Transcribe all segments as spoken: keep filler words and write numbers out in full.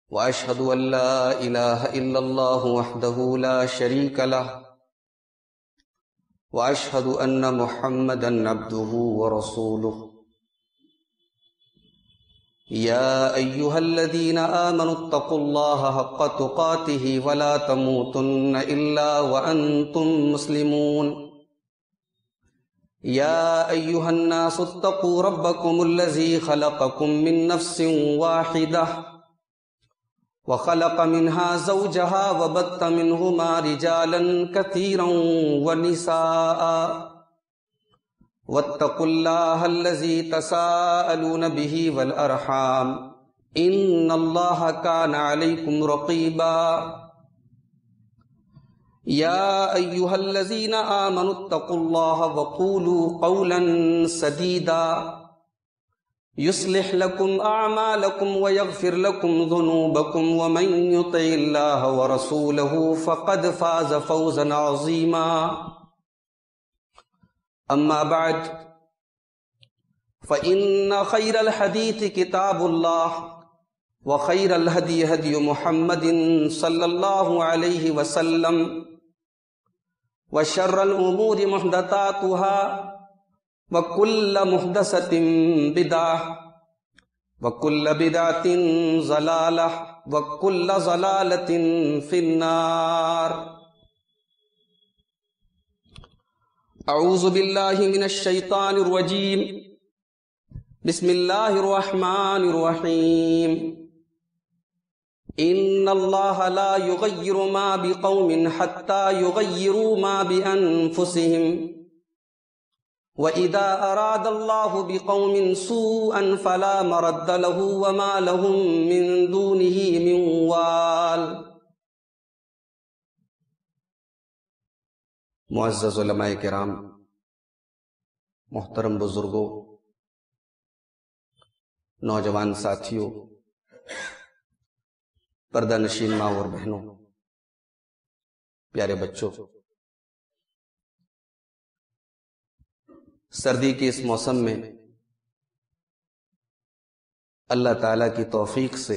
وأشهد أن لا إله إلا الله وحده لا شريك له وأشهد أن محمدا عبده ورسوله يا أيها الذين آمنوا اتقوا الله حق تقاته ولا تموتن إلا وأنتم مسلمون يا أيها الناس اتقوا ربكم الذي خلقكم من نفس واحدة وخلق منها زوجها وبث منهما رجالا كثيرا ونساء واتقوا الله الذي تساءلون به والأرحام إن الله كان عليكم رقيبا يا أيها الذين آمنوا اتقوا الله وقولوا قولا سديدا يصلح لكم أعمالكم ويغفر لكم ذنوبكم ومن يطع الله ورسوله فقد فاز فوزا عظيما أما بعد فإن خير الحديث كتاب الله وخير الهدي هدي محمد صلى الله عليه وسلم وشر الأمور محدثاتها وكل محدثة بدعة وكل بدعة ضلالة وكل ضلالة في النار أعوذ بالله من الشيطان الرجيم بسم الله الرحمن الرحيم إن الله لا يغير ما بقوم حتى يغيروا ما بأنفسهم وَإِذَا أَرَادَ اللَّهُ بِقَوْمٍ سُوءًا فَلَا مَرَدَّ لَهُ وَمَا لَهُم مِّن دُونِهِ مِن وَالٍ۔ معزز علماء کرام، محترم بزرگوں، نوجوان ساتھیوں، پردہ نشین ماں اور بہنوں، پیارے بچوں، سردی کے اس موسم میں اللہ تعالی کی توفیق سے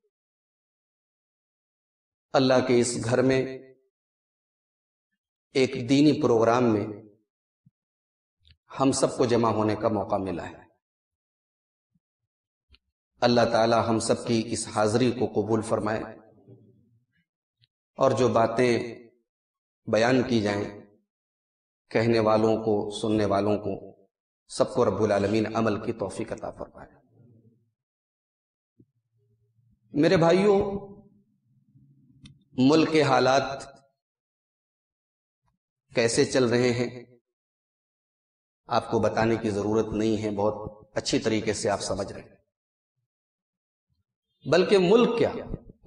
اللہ کے اس گھر میں ایک دینی پروگرام میں ہم سب کو جمع ہونے کا موقع ملا ہے۔ اللہ تعالی ہم سب کی اس حاضری کو قبول فرمائے اور جو باتیں بیان کی جائیں، کہنے والوں کو، سننے والوں کو، سب کو رب العالمین عمل کی توفیق عطا فرمائے۔ میرے بھائیوں، ملک کے حالات کیسے چل رہے ہیں آپ کو بتانے کی ضرورت نہیں ہے، بہت اچھی طریقے سے آپ سمجھ رہے ہیں۔ بلکہ ملک کیا،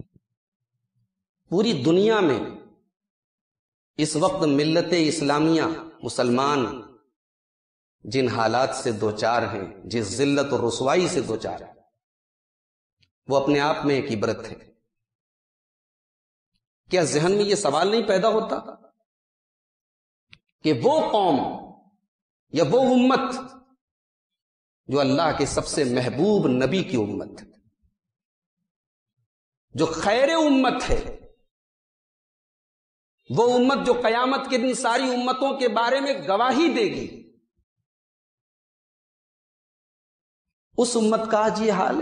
پوری دنیا میں اس وقت ملت اسلامیہ مسلمان جن حالات سے دوچار ہیں، جس ذلت اور رسوائی سے دوچار ہیں، وہ اپنے آپ میں ایک عبرت ہے۔ کیا ذہن میں یہ سوال نہیں پیدا ہوتا کہ وہ قوم یا وہ امت جو اللہ کے سب سے محبوب نبی کی امت ہے، جو خیر امت ہے، وہ امت جو قیامت کے دن ساری امتوں کے بارے میں گواہی دے گی، اس امت کا آج یہ حال ہے،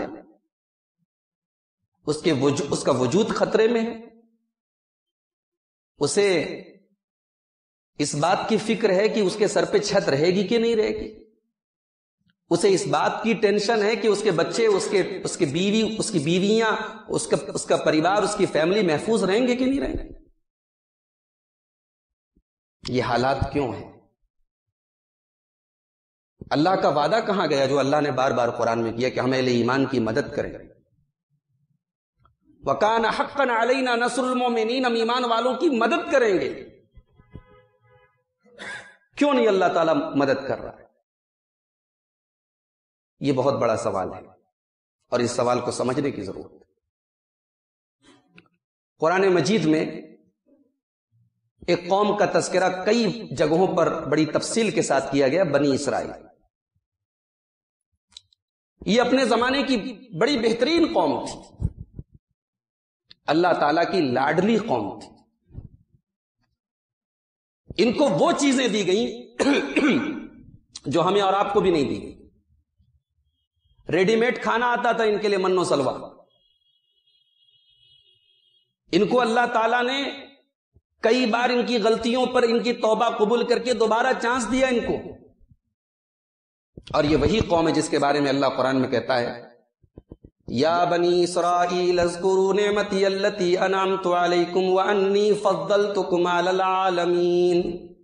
اس کے وجود اس کا وجود خطرے میں ہے، اسے اس بات کی فکر ہے کہ اس کے سر پہ چھت رہے گی کہ نہیں رہے گی، اسے اس بات کی ٹینشن ہے کہ اس کے بچے، اس کے اس کے بیوی، اس کی بیویاں، اس کا اس کا پریوار، اس کی فیملی محفوظ رہیں گے کہ نہیں رہیں گے۔ یہ حالات کیوں ہیں؟ اللہ کا وعدہ کہاں گیا جو اللہ نے بار بار قرآن میں کیا کہ ہم اہل ایمان کی مدد کریں گے؟ وَكَانَ حَقًّا عَلَيْنَا نَصْرُ الْمُؤْمِنِينَ، ہم ایمان والوں کی مدد کریں گے۔ کیوں نہیں اللہ تعالیٰ مدد کر رہا ہے؟ یہ بہت بڑا سوال ہے اور اس سوال کو سمجھنے کی ضرورت ہے۔ قرآن مجید میں ایک قوم کا تذکرہ کئی جگہوں پر بڑی تفصیل کے ساتھ کیا گیا، بنی اسرائیل۔ یہ اپنے زمانے کی بڑی بہترین قوم تھی، اللہ تعالیٰ کی لاڈلی قوم تھی. ان کو وہ چیزیں دی گئیں جو ہمیں اور آپ کو بھی نہیں دی گئی. ریڈی میڈ کھانا آتا تھا ان کے لیے، من و سلوا. ان کو اللہ تعالیٰ نے کئی بار ان کی غلطیوں پر ان کی توبہ قبول کر کے دوبارہ چانس دیا ان کو. اور یہ وہی قوم ہے جس کے بارے میں اللہ قرآن میں کہتا ہے یا بنی اسرائیل اذکروا نعمتی التی انعمت علیکم وانی فضلتکم علی العالمین.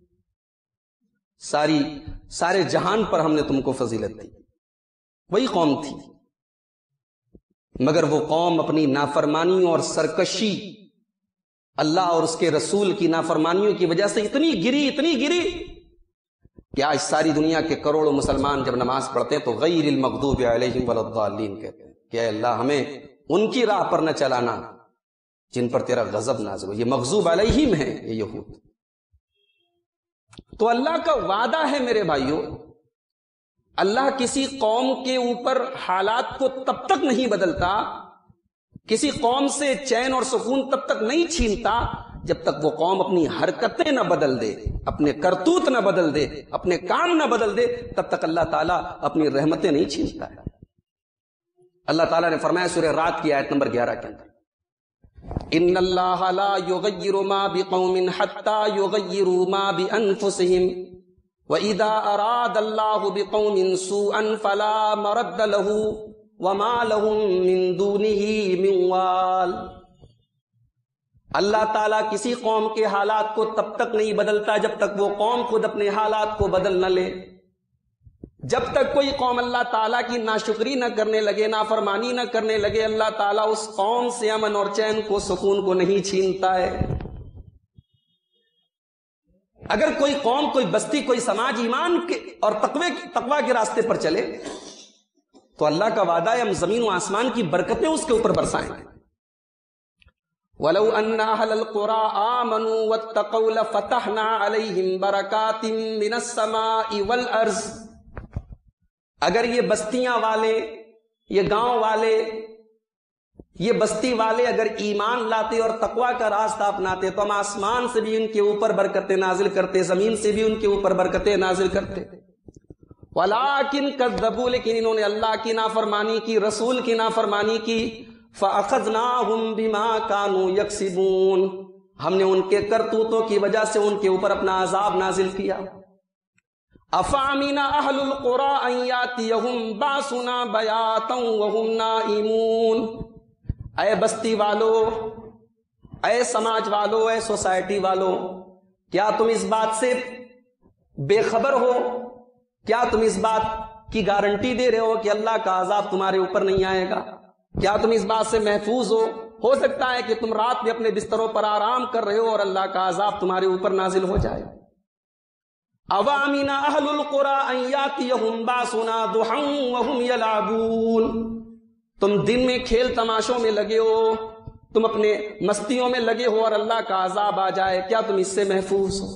ساری سارے جہان پر ہم نے تم کو فضیلت دی. وہی قوم تھی، مگر وہ قوم اپنی نافرمانیوں اور سرکشی، اللہ اور اس کے رسول کی نافرمانیوں کی وجہ سے اتنی گری اتنی گری کہ آج ساری دنیا کے کروڑوں مسلمان جب نماز پڑھتے ہیں تو غیر المغضوب علیہم ولا الضالین کہتے ہیں کہ اے اللہ ہمیں ان کی راہ پر نہ چلانا جن پر تیرا غضب نازل ہو. یہ مغضوب علیہم ہیں یہ یہود. تو اللہ کا وعدہ ہے میرے بھائیوں، اللہ کسی قوم کے اوپر حالات کو تب تک نہیں بدلتا، کسی قوم سے چین اور سکون تب تک نہیں چھینتا جب تک وہ قوم اپنی حرکتیں نہ بدل دے، اپنے کرتوت نہ بدل دے، اپنے کام نہ بدل دے، تب تک اللہ تعالیٰ اپنی رحمتیں نہیں چھینتا ہے. اللہ تعالیٰ نے فرمایا سورہ رات کی آیت نمبر گیارہ کے اندر ان اللہ لا یغیر ما بقوم حتی یغیروا ما بانفسہم وَإِذَا أَرَادَ اللَّهُ بِقَوْمٍ سُوءًا فَلَا مَرَدَّ لَهُ وَمَا لَهُم مِّن دُونِهِ مِن وَالٍ. اللہ تعالیٰ کسی قوم کے حالات کو تب تک نہیں بدلتا جب تک وہ قوم خود اپنے حالات کو بدل نہ لے. جب تک کوئی قوم اللہ تعالیٰ کی ناشکری نہ کرنے لگے، نافرمانی نہ کرنے لگے، اللہ تعالیٰ اس قوم سے امن اور چین کو، سکون کو نہیں چھینتا ہے. اگر کوئی قوم، کوئی بستی، کوئی سماج ایمان کے اور تقوی تقوی کے راستے پر چلے تو اللہ کا وعدہ ہے ہم زمین و آسمان کی برکتیں اس کے اوپر برسائیں گے. وَلَوْ أَنَّ أَهْلَ الْقُرَىٰ آمَنُوا وَاتَّقَوْا لَفَتَحْنَا عَلَيْهِمْ بَرَكَاتٍ مِّنَ السَّمَاءِ وَالْأَرْضِ. اگر یہ بستیاں والے، یہ گاؤں والے، یہ بستی والے اگر ایمان لاتے اور تقوی کا راستہ اپناتے تو ہم آسمان سے بھی ان کے اوپر برکتیں نازل کرتے، زمین سے بھی ان کے اوپر برکتیں نازل کرتے. وَلَٰكِن كَذَّبُوا، لیکن انہوں نے اللہ کی نافرمانی کی، رسول کی نافرمانی کی. فَأَخَذْنَاهُمْ بِمَا كَانُوا يَكْسِبُونَ، ہم نے ان کے کرتوتوں کی وجہ سے ان کے اوپر اپنا عذاب نازل کیا. أَفَأَمِنَ أَهْلُ الْقُرَىٰ أَن يَأْتِيَهُمْ بَأْسُنَا بَيَاتًا وَهُمْ نَائِمُونَ. اے بستی والو، اے سماج والو، اے سوسائٹی والو، کیا تم اس بات سے بے خبر ہو؟ کیا تم اس بات کی گارنٹی دے رہے ہو کہ اللہ کا عذاب تمہارے اوپر نہیں آئے گا؟ کیا تم اس بات سے محفوظ ہو؟ ہو سکتا ہے کہ تم رات میں اپنے بستروں پر آرام کر رہے ہو اور اللہ کا عذاب تمہارے اوپر نازل ہو جائے. أَوَامِنَ أَهْلُ الْقُرَىٰ أَن يَأْتِيَهُمْ بَأْسُنَا ضُحًى وَهُمْ يَلْعَبُونَ. تم دن میں کھیل تماشوں میں لگے ہو، تم اپنے مستیوں میں لگے ہو اور اللہ کا عذاب آ جائے، کیا تم اس سے محفوظ ہو؟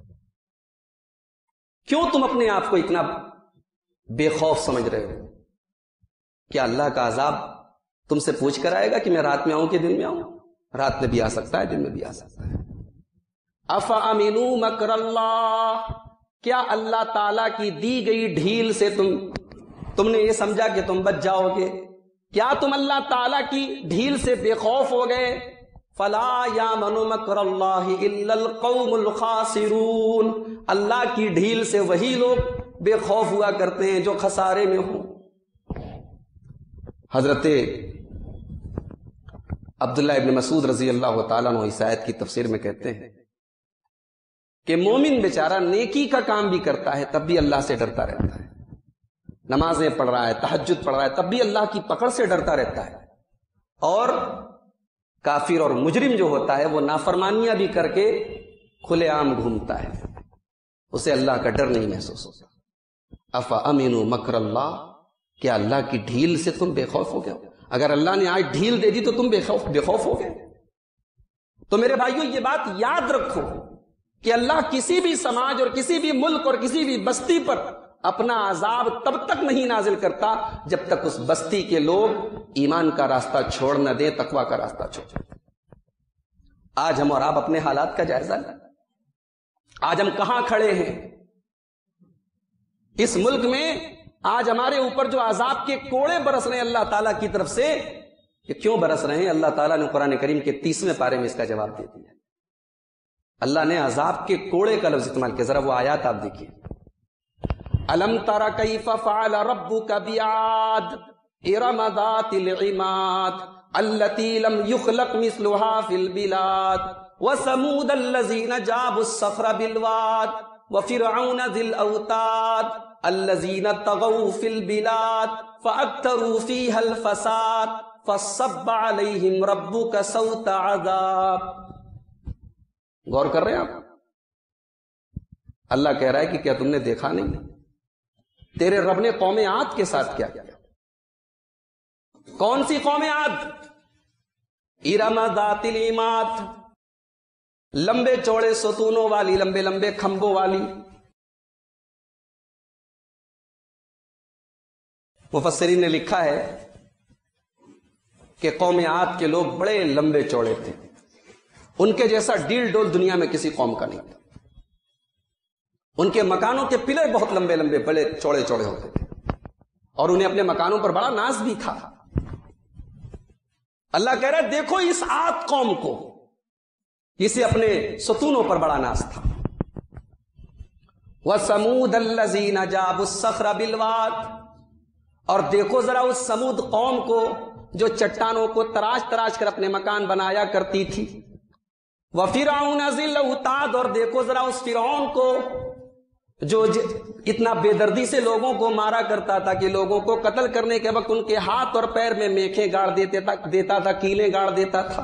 کیوں تم اپنے آپ کو اتنا بے خوف سمجھ رہے ہو؟ کیا اللہ کا عذاب تم سے پوچھ کر آئے گا کہ میں رات میں آؤں کہ دن میں آؤں؟ رات میں بھی آ سکتا ہے، دن میں بھی آ سکتا ہے. أَفَأَمِنُوا مَكْرَ اللَّهِ، کیا اللہ تعالیٰ کی دی گئی ڈھیل سے تم تم نے یہ سمجھا کہ تم بچ جاؤ گے؟ کیا تم اللہ تعالیٰ کی ڈھیل سے بے خوف ہو گئے؟ فَلَا يَأْمَنُ مَكْرَ اللَّهِ إِلَّا الْقَوْمُ الْخَاسِرُونَ. اللہ کی ڈھیل سے وہی لوگ بے خوف ہوا کرتے ہیں جو خسارے میں ہوں. حضرت عبداللہ ابن مسعود رضی اللہ تعالیٰ عنہ اس آیت کی تفسیر میں کہتے ہیں کہ مومن بیچارہ نیکی کا کام بھی کرتا ہے تب بھی اللہ سے ڈرتا رہتا ہے. نمازیں پڑھ رہا ہے، تہجد پڑھ رہا ہے، تب بھی اللہ کی پکڑ سے ڈرتا رہتا ہے. اور کافر اور مجرم جو ہوتا ہے وہ نافرمانیاں بھی کر کے کھلے عام گھومتا ہے، اسے اللہ کا ڈر نہیں محسوس ہوتا. افامنوا مکر اللہ، کیا اللہ کی ڈھیل سے تم بے خوف ہو گئے؟ اگر اللہ نے آج ڈھیل دے دی تو تم بے خوف بے خوف ہو گئے. تو میرے بھائیوں یہ بات یاد رکھو کہ اللہ کسی بھی سماج اور کسی بھی ملک اور کسی بھی بستی پر اپنا عذاب تب تک نہیں نازل کرتا جب تک اس بستی کے لوگ ایمان کا راستہ چھوڑ نہ دیں، تقوی کا راستہ چھوڑ. آج ہم اور آپ اپنے حالات کا جائزہ لیں. آج ہم کہاں کھڑے ہیں؟ اس ملک میں آج ہمارے اوپر جو عذاب کے کوڑے برس رہے ہیں اللہ تعالیٰ کی طرف سے، کہ کیوں برس رہے ہیں؟ اللہ تعالیٰ نے قرآن کریم کے تیسویں پارے میں اس کا جواب دے دیا. اللہ نے عذاب کے کوڑے کا لفظ استعمال کیا. ذرا وہ آیات آپ دیکھیے. الم تر کیف فعل ربک بعاد ارم ذات العماد التي لم يخلق مثلها في البلاد وثمود الذين جابوا الصخر بالواد وفرعون ذي الاوتاد الذين طغوا في البلاد فاكثروا فيها الفساد فصب عليهم ربك سوط عذاب. غور کر رہے ہیں آپ؟ اللہ کہہ رہا ہے کہ کیا تم نے دیکھا نہیں تیرے رب نے قوم عاد کے ساتھ کیا کیا؟ کون سی قوم عاد؟ ارم ذات العماد، لمبے چوڑے ستونوں والی، لمبے لمبے کھمبوں والی. مفسرین نے لکھا ہے کہ قوم عاد کے لوگ بڑے لمبے چوڑے تھے. ان کے جیسا ڈیل ڈول دنیا میں کسی قوم کا نہیں تھا. ان کے مکانوں کے پلر بہت لمبے لمبے بڑے چوڑے چوڑے ہوتے تھے، اور انہیں اپنے مکانوں پر بڑا ناز بھی تھا. اللہ کہہ رہا ہے دیکھو اس عاد قوم کو، جسے اپنے ستونوں پر بڑا ناز تھا. وَثَمُودَ الَّذِينَ جَابُوا الصَّخْرَ بِالْوَادِ، اور دیکھو ذرا اس سمود قوم کو جو چٹانوں کو تراش تراش کر اپنے مکان بنایا کرتی تھی. وَفِرْعَوْنَ ذِي الْأَوْتَادِ، اور دیکھو ذرا اس فرعون کو جو اتنا بے دردی سے لوگوں کو مارا کرتا تھا کہ لوگوں کو قتل کرنے کے وقت ان کے ہاتھ اور پیر میں میخیں گاڑ دیتا تھا، کیلیں گاڑ دیتا تھا.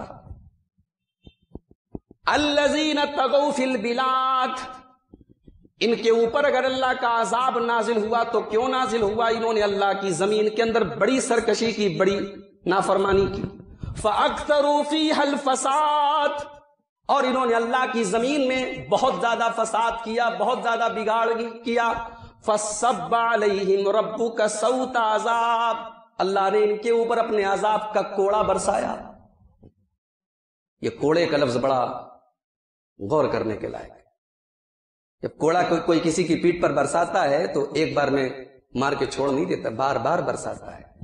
الَّذِينَ طَغَوْا فِي الْبِلَادِ، ان کے اوپر اگر اللہ کا عذاب نازل ہوا تو کیوں نازل ہوا؟ انہوں نے اللہ کی زمین کے اندر بڑی سرکشی کی، بڑی نافرمانی کی. فَأَكْثَرُوا فِيهَا الْفَسَادَ، اور انہوں نے اللہ کی زمین میں بہت زیادہ فساد کیا، بہت زیادہ بگاڑ کیا. فَصَبَّ عَلَيْهِمْ رَبُّكَ سَوْطَ عَذَابٍ، اللہ نے ان کے اوپر اپنے عذاب کا کوڑا برسایا. یہ کوڑے کا لفظ بڑا غور کرنے کے لائق ہے. جب کوڑا کوئی, کوئی کسی کی پیٹھ پر برساتا ہے تو ایک بار میں مار کے چھوڑ نہیں دیتا، بار بار برساتا ہے.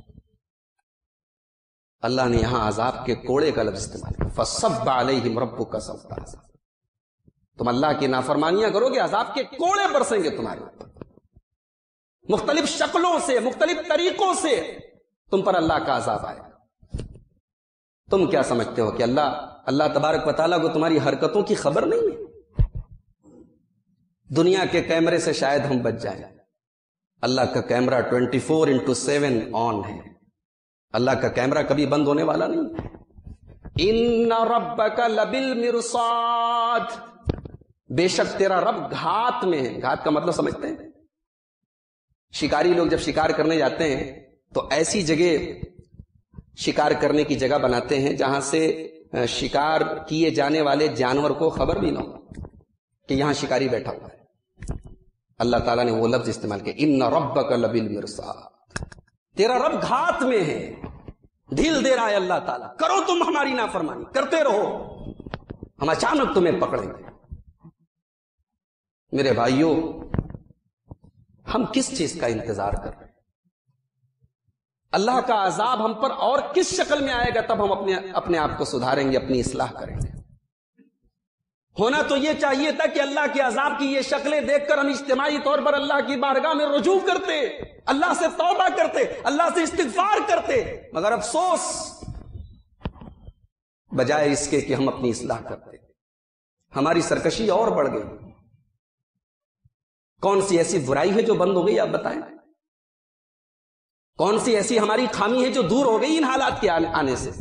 اللہ نے یہاں عذاب کے کوڑے کا لفظ استعمال کیا. فَصَبَّ عَلَيْهِمْ رَبُّكَ سَوْطَ عَذَابٍ، تم اللہ کی نافرمانیاں کرو گے، عذاب کے کوڑے برسیں گے تمہارے اوپر. مختلف شکلوں سے، مختلف طریقوں سے تم پر اللہ کا عذاب آئے گا. تم کیا سمجھتے ہو کہ اللہ اللہ تبارک و تعالیٰ کو تمہاری حرکتوں کی خبر نہیں ہے؟ دنیا کے کیمرے سے شاید ہم بچ جائیں، اللہ کا camera twenty four into seven on ہے. اللہ کا کیمرہ کبھی بند ہونے والا نہیں. ان ربک لبالمرصاد، بے شک تیرا رب گھات میں ہے. گھات کا مطلب سمجھتے ہیں؟ شکاری لوگ جب شکار کرنے جاتے ہیں تو ایسی جگہ شکار کرنے کی جگہ بناتے ہیں جہاں سے شکار کیے جانے والے جانور کو خبر بھی نہ ہو کہ یہاں شکاری بیٹھا ہوا ہے. اللہ تعالیٰ نے وہ لفظ استعمال کیا، ان ربک لبالمرصاد، تیرا رب گھات میں ہے. ڈھیل دے رہا ہے اللہ تعالیٰ، کرو تم ہماری نافرمانی، کرتے رہو، ہم اچانک تمہیں پکڑیں گے. میرے بھائیوں، ہم کس چیز کا انتظار کر رہے ہیں؟ اللہ کا عذاب ہم پر اور کس شکل میں آئے گا تب ہم اپنے اپنے آپ کو سدھاریں گے، اپنی اصلاح کریں گے. ہونا تو یہ چاہیے تھا کہ اللہ کے عذاب کی یہ شکلیں دیکھ کر ہم اجتماعی طور پر اللہ کی بارگاہ میں رجوع کرتے، اللہ سے توبہ کرتے، اللہ سے استغفار کرتے. مگر افسوس، بجائے اس کے کہ ہم اپنی اصلاح کرتے، ہماری سرکشی اور بڑھ گئی. کون سی ایسی برائی ہے جو بند ہو گئی؟ آپ بتائیں. کون سی ایسی ہماری خامی ہے جو دور ہو گئی ان حالات کے آنے سے؟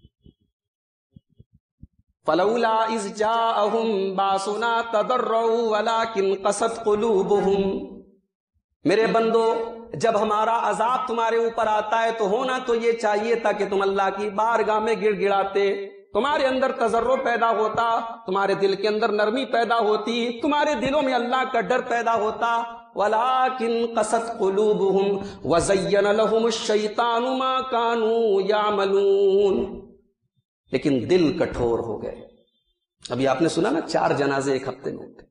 فَلَوْلَا إِذْ جَاءَهُمْ بَأْسُنَا تَضَرَّعُوا وَلَكِنْ قَسَتْ قُلُوبُهُمْ، میرے بندو جب ہمارا عذاب تمہارے اوپر آتا ہے تو ہونا تو یہ چاہیے تھا کہ تم اللہ کی بارگاہ میں گڑ گڑاتے، تمہارے اندر تضرع پیدا ہوتا، تمہارے دل کے اندر نرمی پیدا ہوتی، تمہارے دلوں میں اللہ کا ڈر پیدا ہوتا. وَلَكِنْ قَسَتْ قُلُوبُهُمْ وَزَيَّنَ لَهُمُ الشَّيْطَانُ مَا كَانُوا يَعْمَلُونَ، لیکن دل کٹھور ہو گئے، ابھی آپ نے سنا نا چار جنازے ایک ہفتے میں ہوتے.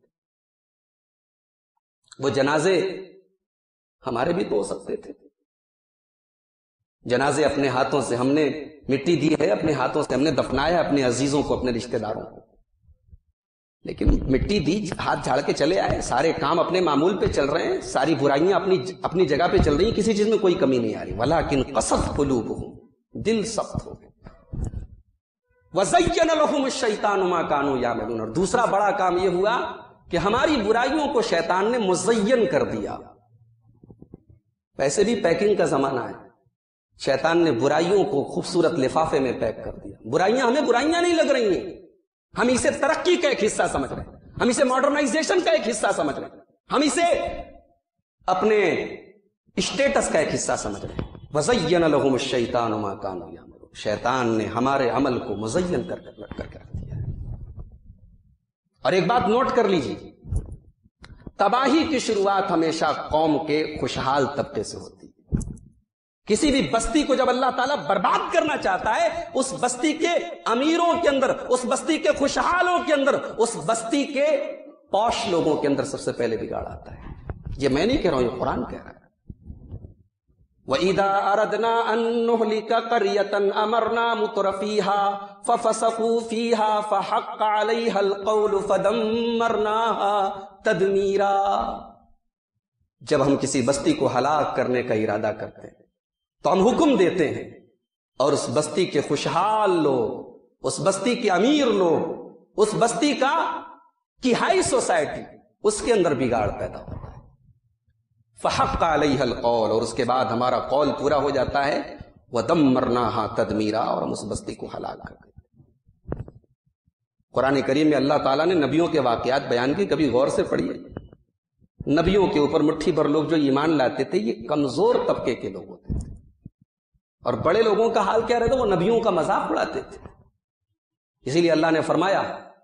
وہ جنازے ہمارے بھی تو ہو سکتے تھے. جنازے اپنے ہاتھوں سے ہم نے مٹی دی ہے، اپنے ہاتھوں سے ہم نے دفنایا اپنے عزیزوں کو، اپنے رشتہ داروں کو، لیکن مٹی دی، ہاتھ جھاڑ کے چلے آئے، سارے کام اپنے معمول پہ چل رہے ہیں، ساری برائیاں اپنی اپنی جگہ پہ چل رہی ہیں، کسی چیز میں کوئی کمی نہیں آ رہی. وَلَٰكِنْ قَسَتْ قُلُوبُهُمْ، دل سخت ہو گئے. وَزَيَّنَ لَهُمُ الشَّيْطَانُ مَا كَانُوا يَعْمَلُونَ، اور دوسرا بڑا کام یہ ہوا کہ ہماری برائیوں کو شیطان نے مزین کر دیا. ویسے بھی پیکنگ کا زمانہ ہے، شیطان نے برائیوں کو خوبصورت لفافے میں پیک کر دیا. برائیاں ہمیں برائیاں نہیں لگ رہی ہیں، ہم اسے ترقی کا ایک حصہ سمجھ رہے ہیں، ہم اسے ماڈرنائزیشن کا ایک حصہ سمجھ رہے ہیں، ہم اسے اپنے اسٹیٹس کا ایک حصہ سمجھ رہے ہیں. وَزَيَّنَ لَهُمُ الشَّيْطَانُ مَا كَانُوا يَعْمَلُونَ، شیطان نے ہمارے عمل کو مزین کر کر کر کر دیا ہے. اور ایک بات نوٹ کر لیجیے، تباہی کی شروعات ہمیشہ قوم کے خوشحال طبقے سے ہوتی ہے. کسی بھی بستی کو جب اللہ تعالیٰ برباد کرنا چاہتا ہے، اس بستی کے امیروں کے اندر، اس بستی کے خوشحالوں کے اندر، اس بستی کے پوش لوگوں کے اندر سب سے پہلے بگاڑ آتا ہے. یہ میں نہیں کہہ رہا ہوں، یہ قرآن کہہ رہا ہے. وَإِذَا أَرَدْنَا أَن نُّهْلِكَ قَرْيَةً أَمَرْنَا مُتْرَفِيهَا فَفَسَقُوا فِيهَا فَحَقَّ عَلَيْهَا الْقَوْلُ فَدَمَّرْنَاهَا تَدْمِيرًا. جب ہم کسی بستی کو ہلاک کرنے کا ارادہ کرتے ہیں تو ہم حکم دیتے ہیں، اور اس بستی کے خوشحال لوگ، اس بستی کے امیر لوگ، اس بستی کا کی ہائی سوسائٹی، اس کے اندر بگاڑ پیدا ہوتا ہے. فحق علیہ القول، اور اس کے بعد ہمارا قول پورا ہو جاتا ہے. وَدَمَّرْنَاهَا تَدْمِيرًا، اور ہم اس بستی کو ہلاک کر دیتے. قرآن کریم میں اللہ تعالیٰ نے نبیوں کے واقعات بیان کی، کبھی غور سے پڑھیے. نبیوں کے اوپر مٹھی بھر لوگ جو ایمان لاتے تھے، یہ کمزور طبقے کے لوگ ہوتے تھے، اور بڑے لوگوں کا حال کیا رہتا؟ وہ نبیوں کا مذاق اڑاتے تھے. اسی لیے اللہ نے فرمایا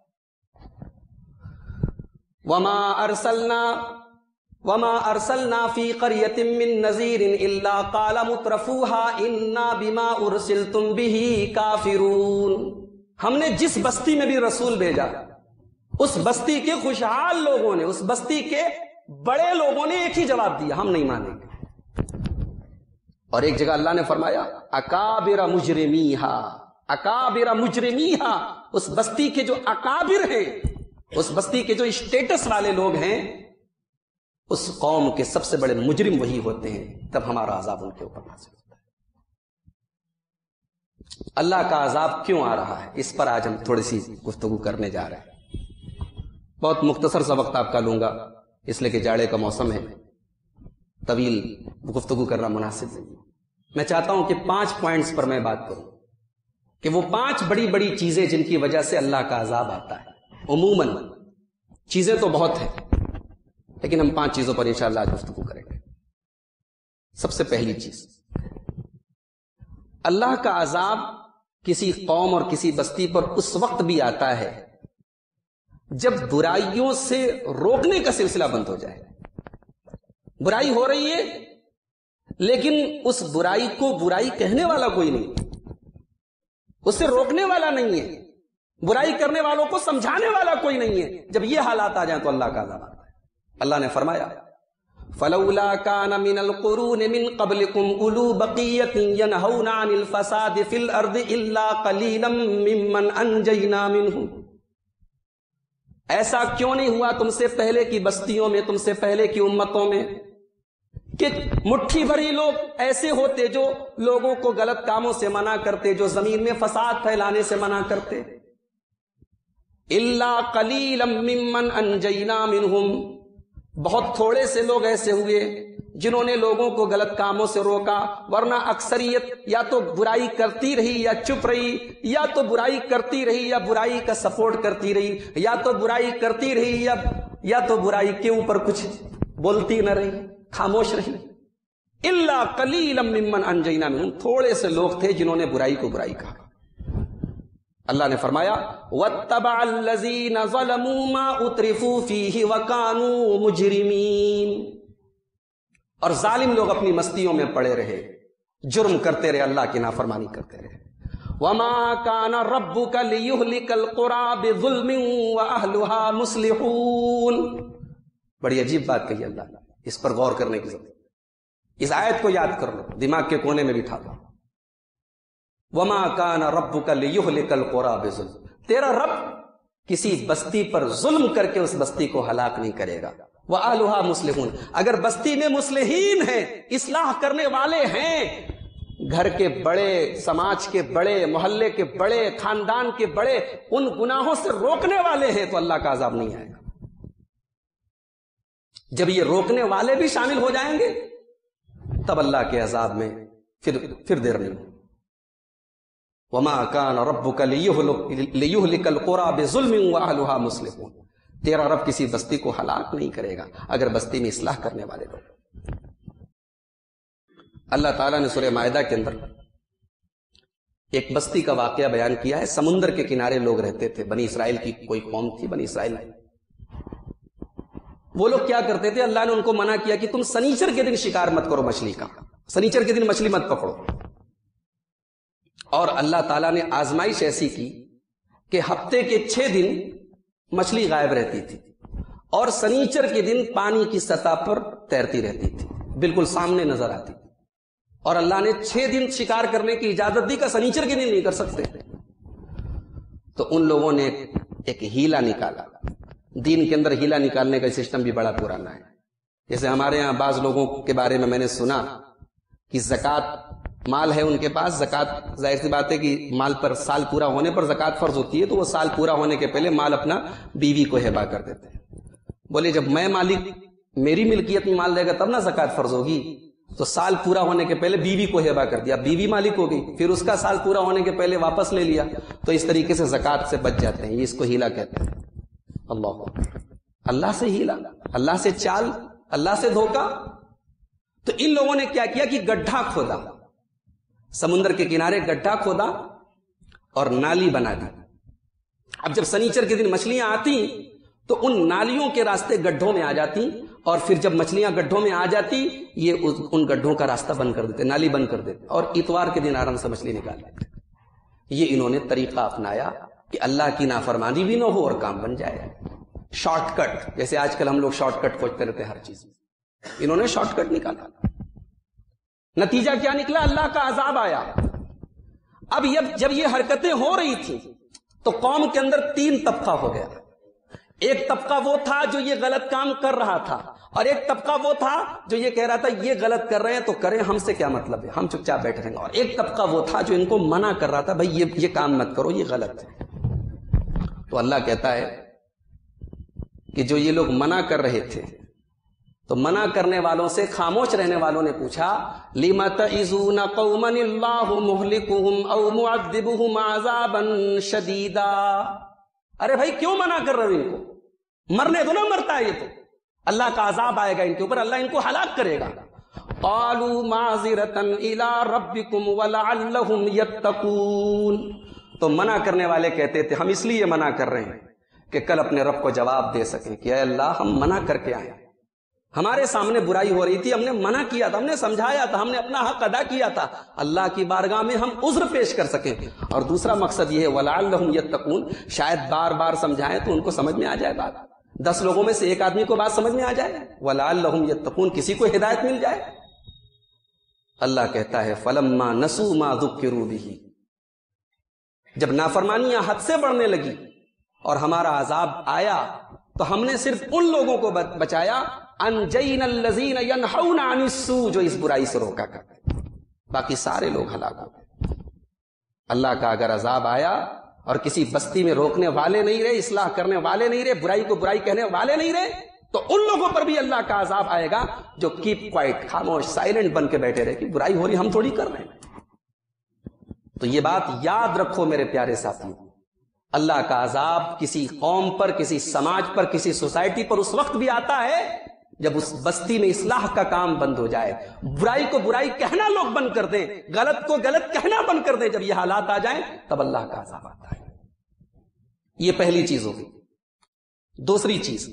وَمَا أَرْسَلْنَا وَمَا أَرْسَلْنَا فِي قَرْيَةٍ مِّن نَّذِيرٍ إِلَّا قَالَ مُتْرَفُوهَا إِنَّا بِمَا أُرْسِلْتُم بِهِ كَافِرُونَ. ہم نے جس بستی میں بھی رسول بھیجا، اس بستی کے خوشحال لوگوں نے، اس بستی کے بڑے لوگوں نے ایک ہی جواب دیا، ہم نہیں مانیں گے. اور ایک جگہ اللہ نے فرمایا اکابر مجرمیہا، اکابر مجرمیہا، اس بستی کے جو اکابر ہیں، اس بستی کے جو اسٹیٹس والے لوگ ہیں، اس قوم کے سب سے بڑے مجرم وہی ہوتے ہیں. تب ہمارا عذاب ان کے اوپر نازل ہوتا ہے. اللہ کا عذاب کیوں آ رہا ہے، اس پر آج ہم تھوڑی سی گفتگو کرنے جا رہے ہیں. بہت مختصر سا وقت آپ کا لوں گا، اس لیے کہ جاڑے کا موسم ہے، طویل گفتگو کرنا مناسب نہیں. میں چاہتا ہوں کہ پانچ پوائنٹس پر میں بات کروں، کہ وہ پانچ بڑی بڑی چیزیں جن کی وجہ سے اللہ کا عذاب آتا ہے. عموماً چیزیں تو بہت ہیں، لیکن ہم پانچ چیزوں پر انشاءاللہ آج گفتگو کریں گے. سب سے پہلی چیز، اللہ کا عذاب کسی قوم اور کسی بستی پر اس وقت بھی آتا ہے جب برائیوں سے روکنے کا سلسلہ بند ہو جائے. برائی ہو رہی ہے لیکن اس برائی کو برائی کہنے والا کوئی نہیں، اس سے روکنے والا نہیں ہے، برائی کرنے والوں کو سمجھانے والا کوئی نہیں ہے. جب یہ حالات آ جائیں تو اللہ کا عذاب آتا ہے. اللہ نے فرمایا فَلَوْلَا كَانَ مِنَ الْقُرُونِ مِنْ قَبْلِكُمْ أُولُو بَقِيَّةٍ يَنْهَوْنَ عَنِ الْفَسَادِ فِي الْأَرْضِ إِلَّا قَلِيلًا مِّمَّنْ أَنْجَيْنَا مِنْهُمْ. ایسا کیوں نہیں ہوا تم سے پہلے کی بستیوں میں، تم سے پہلے کی امتوں میں، کہ مٹھی بھری لوگ ایسے ہوتے جو لوگوں کو غلط کاموں سے منع کرتے، جو زمین میں فساد پھیلانے سے منع کرتے. إِلَّا قَلِيلًا مِّمَّنْ أَنْجَيْنَا مِنْهُمْ، بہت تھوڑے سے لوگ ایسے ہوئے جنہوں نے لوگوں کو غلط کاموں سے روکا، ورنہ اکثریت یا تو برائی کرتی رہی یا چپ رہی، یا تو برائی کرتی رہی یا برائی کا سپورٹ کرتی رہی، یا تو برائی کرتی رہی یا یا تو برائی کے اوپر کچھ بولتی نہ رہی، خاموش رہی. الا قلیلا ممن انجینا منہم، تھوڑے سے لوگ تھے جنہوں نے برائی کو برائی کہا. اللہ نے فرمایا وَاتَّبَعَ الَّذِينَ ظَلَمُوا مَا أُتْرِفُوا فِيهِ وَكَانُوا مُجْرِمِينَ. اور ظالم لوگ اپنی مستیوں میں پڑے رہے، جرم کرتے رہے، اللہ کی نافرمانی کرتے رہے. وما كان ربك ليهلك القرى بظلم واهلها مصلحون. بڑی عجیب بات کہی اللہ نے، اس پر غور کرنے کی ضرورت. اس آیت کو یاد کر لو، دماغ کے کونے میں بٹھا دو. وما كان ربك ليهلك القرى بظلم، تیرا رب کسی بستی پر ظلم کر کے اس بستی کو ہلاک نہیں کرے گا. وَأَهْلُهَا مُصْلِحُونَ، اگر بستی میں مصلحین ہیں، اصلاح کرنے والے ہیں، گھر کے بڑے، سماج کے بڑے، محلے کے بڑے، خاندان کے بڑے ان گناہوں سے روکنے والے ہیں تو اللہ کا عذاب نہیں آئے گا. جب یہ روکنے والے بھی شامل ہو جائیں گے تب اللہ کے عذاب میں پھر پھر دیر نہیں. وَمَا كَانَ رَبُّكَ لِيُهْلِكَ الْقُرَى بِظُلْمٍ وَأَهْلُهَا مُصْلِحُونَ، تیرا رب کسی بستی کو ہلاک نہیں کرے گا اگر بستی میں اصلاح کرنے والے لوگ. اللہ تعالیٰ نے سورہ مائدہ کے اندر ایک بستی کا واقعہ بیان کیا ہے. سمندر کے کنارے لوگ رہتے تھے، بنی اسرائیل کی کوئی قوم تھی، بنی اسرائیل. وہ لوگ کیا کرتے تھے، اللہ نے ان کو منع کیا کہ تم سنیچر کے دن شکار مت کرو مچھلی کا، سنیچر کے دن مچھلی مت پکڑو. اور اللہ تعالیٰ نے آزمائش ایسی کی کہ ہفتے کے چھ دن مچھلی غائب رہتی تھی اور سنیچر کے دن پانی کی سطح پر تیرتی رہتی تھی، بالکل سامنے نظر آتی تھی. اور اللہ نے چھ دن شکار کرنے کی اجازت دی کہ سنیچر کے دن نہیں کر سکتے. تو ان لوگوں نے ایک ہیلا نکالا. دین کے اندر ہیلا نکالنے کا سسٹم بھی بڑا پرانا ہے. جیسے ہمارے ہاں بعض لوگوں کے بارے میں میں نے سنا کہ زکوٰۃ مال ہے ان کے پاس، زکوٰۃ ظاہر سی بات ہے کہ مال پر سال پورا ہونے پر زکوٰۃ فرض ہوتی ہے، تو وہ سال پورا ہونے کے پہلے مال اپنا بیوی کو ہبہ کر دیتے ہیں. بولے جب میں مالک، میری ملکیت میں مال دے گا تب نہ زکوٰۃ فرض ہوگی. تو سال پورا ہونے کے پہلے بیوی کو ہبہ کر دیا، بیوی مالک ہو گئی، پھر اس کا سال پورا ہونے کے پہلے واپس لے لیا. تو اس طریقے سے زکوٰۃ سے بچ جاتے ہیں. یہ اس کو ہیلا کہتے ہیں. اللہ اللہ سے ہیلا، اللہ سے چال، اللہ سے دھوکا. تو ان لوگوں نے کیا کیا کہ گڈھا کھودا، سمندر کے کنارے گڈھا کھودا اور نالی بنا دی. اب جب سنیچر کے دن مچھلیاں آتی تو ان نالیوں کے راستے گڈھوں میں آ جاتی، اور پھر جب مچھلیاں گڈھوں میں آ جاتی یہ ان گڈھوں کا راستہ بند کر دیتے، نالی بند کر دیتے، اور اتوار کے دن آرام سے مچھلی نکال لیتے. یہ انہوں نے طریقہ اپنایا کہ اللہ کی نافرمانی بھی نہ ہو اور کام بن جائے. شارٹ کٹ، جیسے آج کل ہم لوگ شارٹ کٹ کھوجتے رہتے ہیں ہر چیز میں، انہوں نے شارٹ کٹ نکالا. نتیجہ کیا نکلا؟ اللہ کا عذاب آیا. اب جب یہ حرکتیں ہو رہی تھی تو قوم کے اندر تین طبقہ ہو گیا. ایک طبقہ وہ تھا جو یہ غلط کام کر رہا تھا، اور ایک طبقہ وہ تھا جو یہ کہہ رہا تھا یہ غلط کر رہے ہیں تو کریں، ہم سے کیا مطلب ہے، ہم چپ چاپ بیٹھ رہے ہیں. اور ایک طبقہ وہ تھا جو ان کو منع کر رہا تھا، بھائی یہ یہ کام مت کرو، یہ غلط ہے. تو اللہ کہتا ہے کہ جو یہ لوگ منع کر رہے تھے تو منع کرنے والوں سے خاموش رہنے والوں نے پوچھا لِمَ تَعِظُونَ قَوْمًا اللَّهُ مُهْلِكُهُمْ أَوْ مُعَذِّبُهُمْ عَذَابًا شَدِيدًا. ارے بھائی کیوں منع کر رہے ہو ان کو؟ مرنے دو نہ، مرتا ہے یہ تو، اللہ کا عذاب آئے گا ان کے اوپر، اللہ ان کو ہلاک کرے گا. قَالُوا مَعْذِرَةً إِلَىٰ رَبِّكُمْ وَلَعَلَّهُمْ يَتَّقُونَ. تو منع کرنے والے کہتے تھے ہم اس لیے منع کر رہے ہیں کہ کل اپنے رب کو جواب دے سکیں کہ اے اللہ ہم منع کر کے آئے، ہمارے سامنے برائی ہو رہی تھی، ہم نے منع کیا تھا، ہم نے سمجھایا تھا، ہم نے اپنا حق ادا کیا تھا، اللہ کی بارگاہ میں ہم عذر پیش کر سکیں. اور دوسرا مقصد یہ ہے وَلَعَلَّهُمْ يَتَّقُونَ، شاید بار بار سمجھائیں تو ان کو سمجھ میں آ جائے بات، دس لوگوں میں سے ایک آدمی کو بات سمجھ میں آ جائے، وَلَعَلَّهُمْ يَتَّقُونَ، کسی کو ہدایت مل جائے. اللہ کہتا ہے فَلَمَّا نَسُوا مَا ذُكِّرُوا بِهِ، جب نافرمانیاں حد سے بڑھنے لگی اور ہمارا عذاب آیا تو ہم نے صرف ان لوگوں کو بچایا انجینا الذین ینہون عن السوء، جو اس برائی سے روکا کرتے، باقی سارے لوگ ہلاک ہو گئے. اللہ کا اگر عذاب آیا اور کسی بستی میں روکنے والے نہیں رہے، اصلاح کرنے والے نہیں رہے، برائی کو برائی کہنے والے نہیں رہے، تو ان لوگوں پر بھی اللہ کا عذاب آئے گا جو کیپ کوائٹ، خاموش، سائلنٹ بن کے بیٹھے رہے کہ برائی ہو رہی ہم تھوڑی کر رہے ہیں. تو یہ بات یاد رکھو میرے پیارے ساتھیوں، اللہ کا عذاب کسی قوم پر، کسی سماج پر، کسی سوسائٹی پر اس وقت بھی آتا ہے جب اس بستی میں اصلاح کا کام بند ہو جائے، برائی کو برائی کہنا لوگ بند کر دیں، غلط کو غلط کہنا بند کر دیں. جب یہ حالات آ جائیں تب اللہ کا عذاب آتا ہے. یہ پہلی چیز ہوگی. دوسری چیز،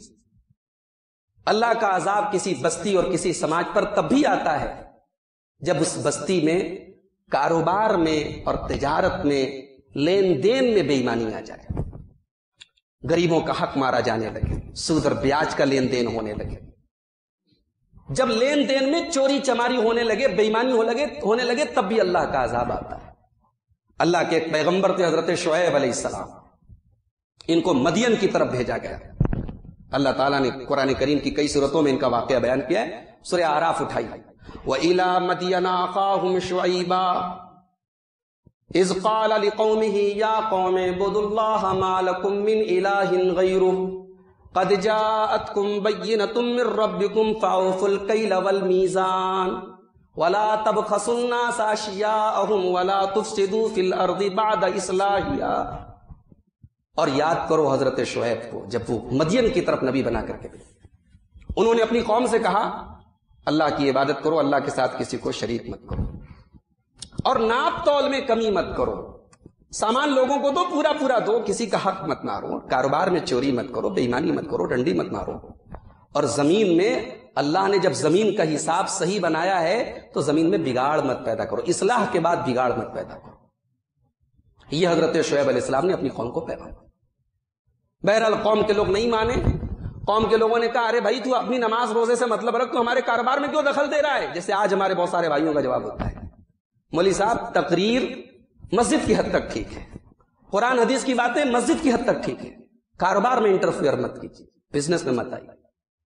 اللہ کا عذاب کسی بستی اور کسی سماج پر تب بھی آتا ہے جب اس بستی میں کاروبار میں اور تجارت میں لین دین میں بے ایمانی آ جائے، غریبوں کا حق مارا جانے لگے، سود اور بیاج کا لین دین ہونے لگے، جب لین دین میں چوری چماری ہونے لگے، بے ایمانی ہو لگے ہونے لگے تب بھی اللہ کا عذاب آتا ہے۔ اللہ کے ایک پیغمبر تھے حضرت شعیب علیہ السلام، ان کو مدین کی طرف بھیجا گیا۔ اللہ تعالیٰ نے قرآن کریم کی کئی صورتوں میں ان کا واقعہ بیان کیا ہے۔ سورہ اعراف اٹھائی، وَإِلَىٰ مَدْيَنَ أَخَاهُمْ شُعَيْبًا إِذْ قَالَ لِقَوْمِهِ يَا قَوْمِ اعْبُدُوا اللَّهَ مَا لَكُم مِّنْ إِلَٰهٍ غَيْرُهُ قَدْ جَاءَتْكُم بَيِّنَةٌ مِّن رَّبِّكُمْ فَأَوْفُوا الْكَيْلَ وَالْمِيزَانَ وَلَا تَبْخَسُوا النَّاسَ أَشْيَاءَهُمْ وَلَا تُفْسِدُوا فِي الْأَرْضِ بَعْدَ إِصْلَاحِهَا۔ اور یاد کرو حضرت شعیب کو جب وہ مدین کی طرف نبی بنا کر کے گئے، انہوں نے اپنی قوم سے کہا اللہ کی عبادت کرو، اللہ کے ساتھ کسی کو شریک مت کرو، اور ناپ تول میں کمی مت کرو، سامان لوگوں کو تو پورا پورا دو، کسی کا حق مت مارو، کاروبار میں چوری مت کرو، بے ایمانی مت کرو، ڈنڈی مت مارو، اور زمین میں اللہ نے جب زمین کا حساب صحیح بنایا ہے تو زمین میں بگاڑ مت پیدا کرو، اصلاح کے بعد بگاڑ مت پیدا کرو۔ یہ حضرت شعیب علیہ السلام نے اپنی قوم کو پیغام۔ بہرحال قوم کے لوگ نہیں مانے، قوم کے لوگوں نے کہا ارے بھائی تو اپنی نماز روزے سے مطلب رکھ، تو ہمارے کاروبار میں کیوں دخل دے رہا ہے؟ جیسے آج ہمارے بہت سارے بھائیوں کا جواب ہوتا ہے، مولوی صاحب تقریر مسجد کی حد تک ٹھیک ہے، قرآن حدیث کی باتیں مسجد کی حد تک ٹھیک ہے، کاروبار میں انٹرفیئر مت کیجیے، بزنس میں مت آئیے۔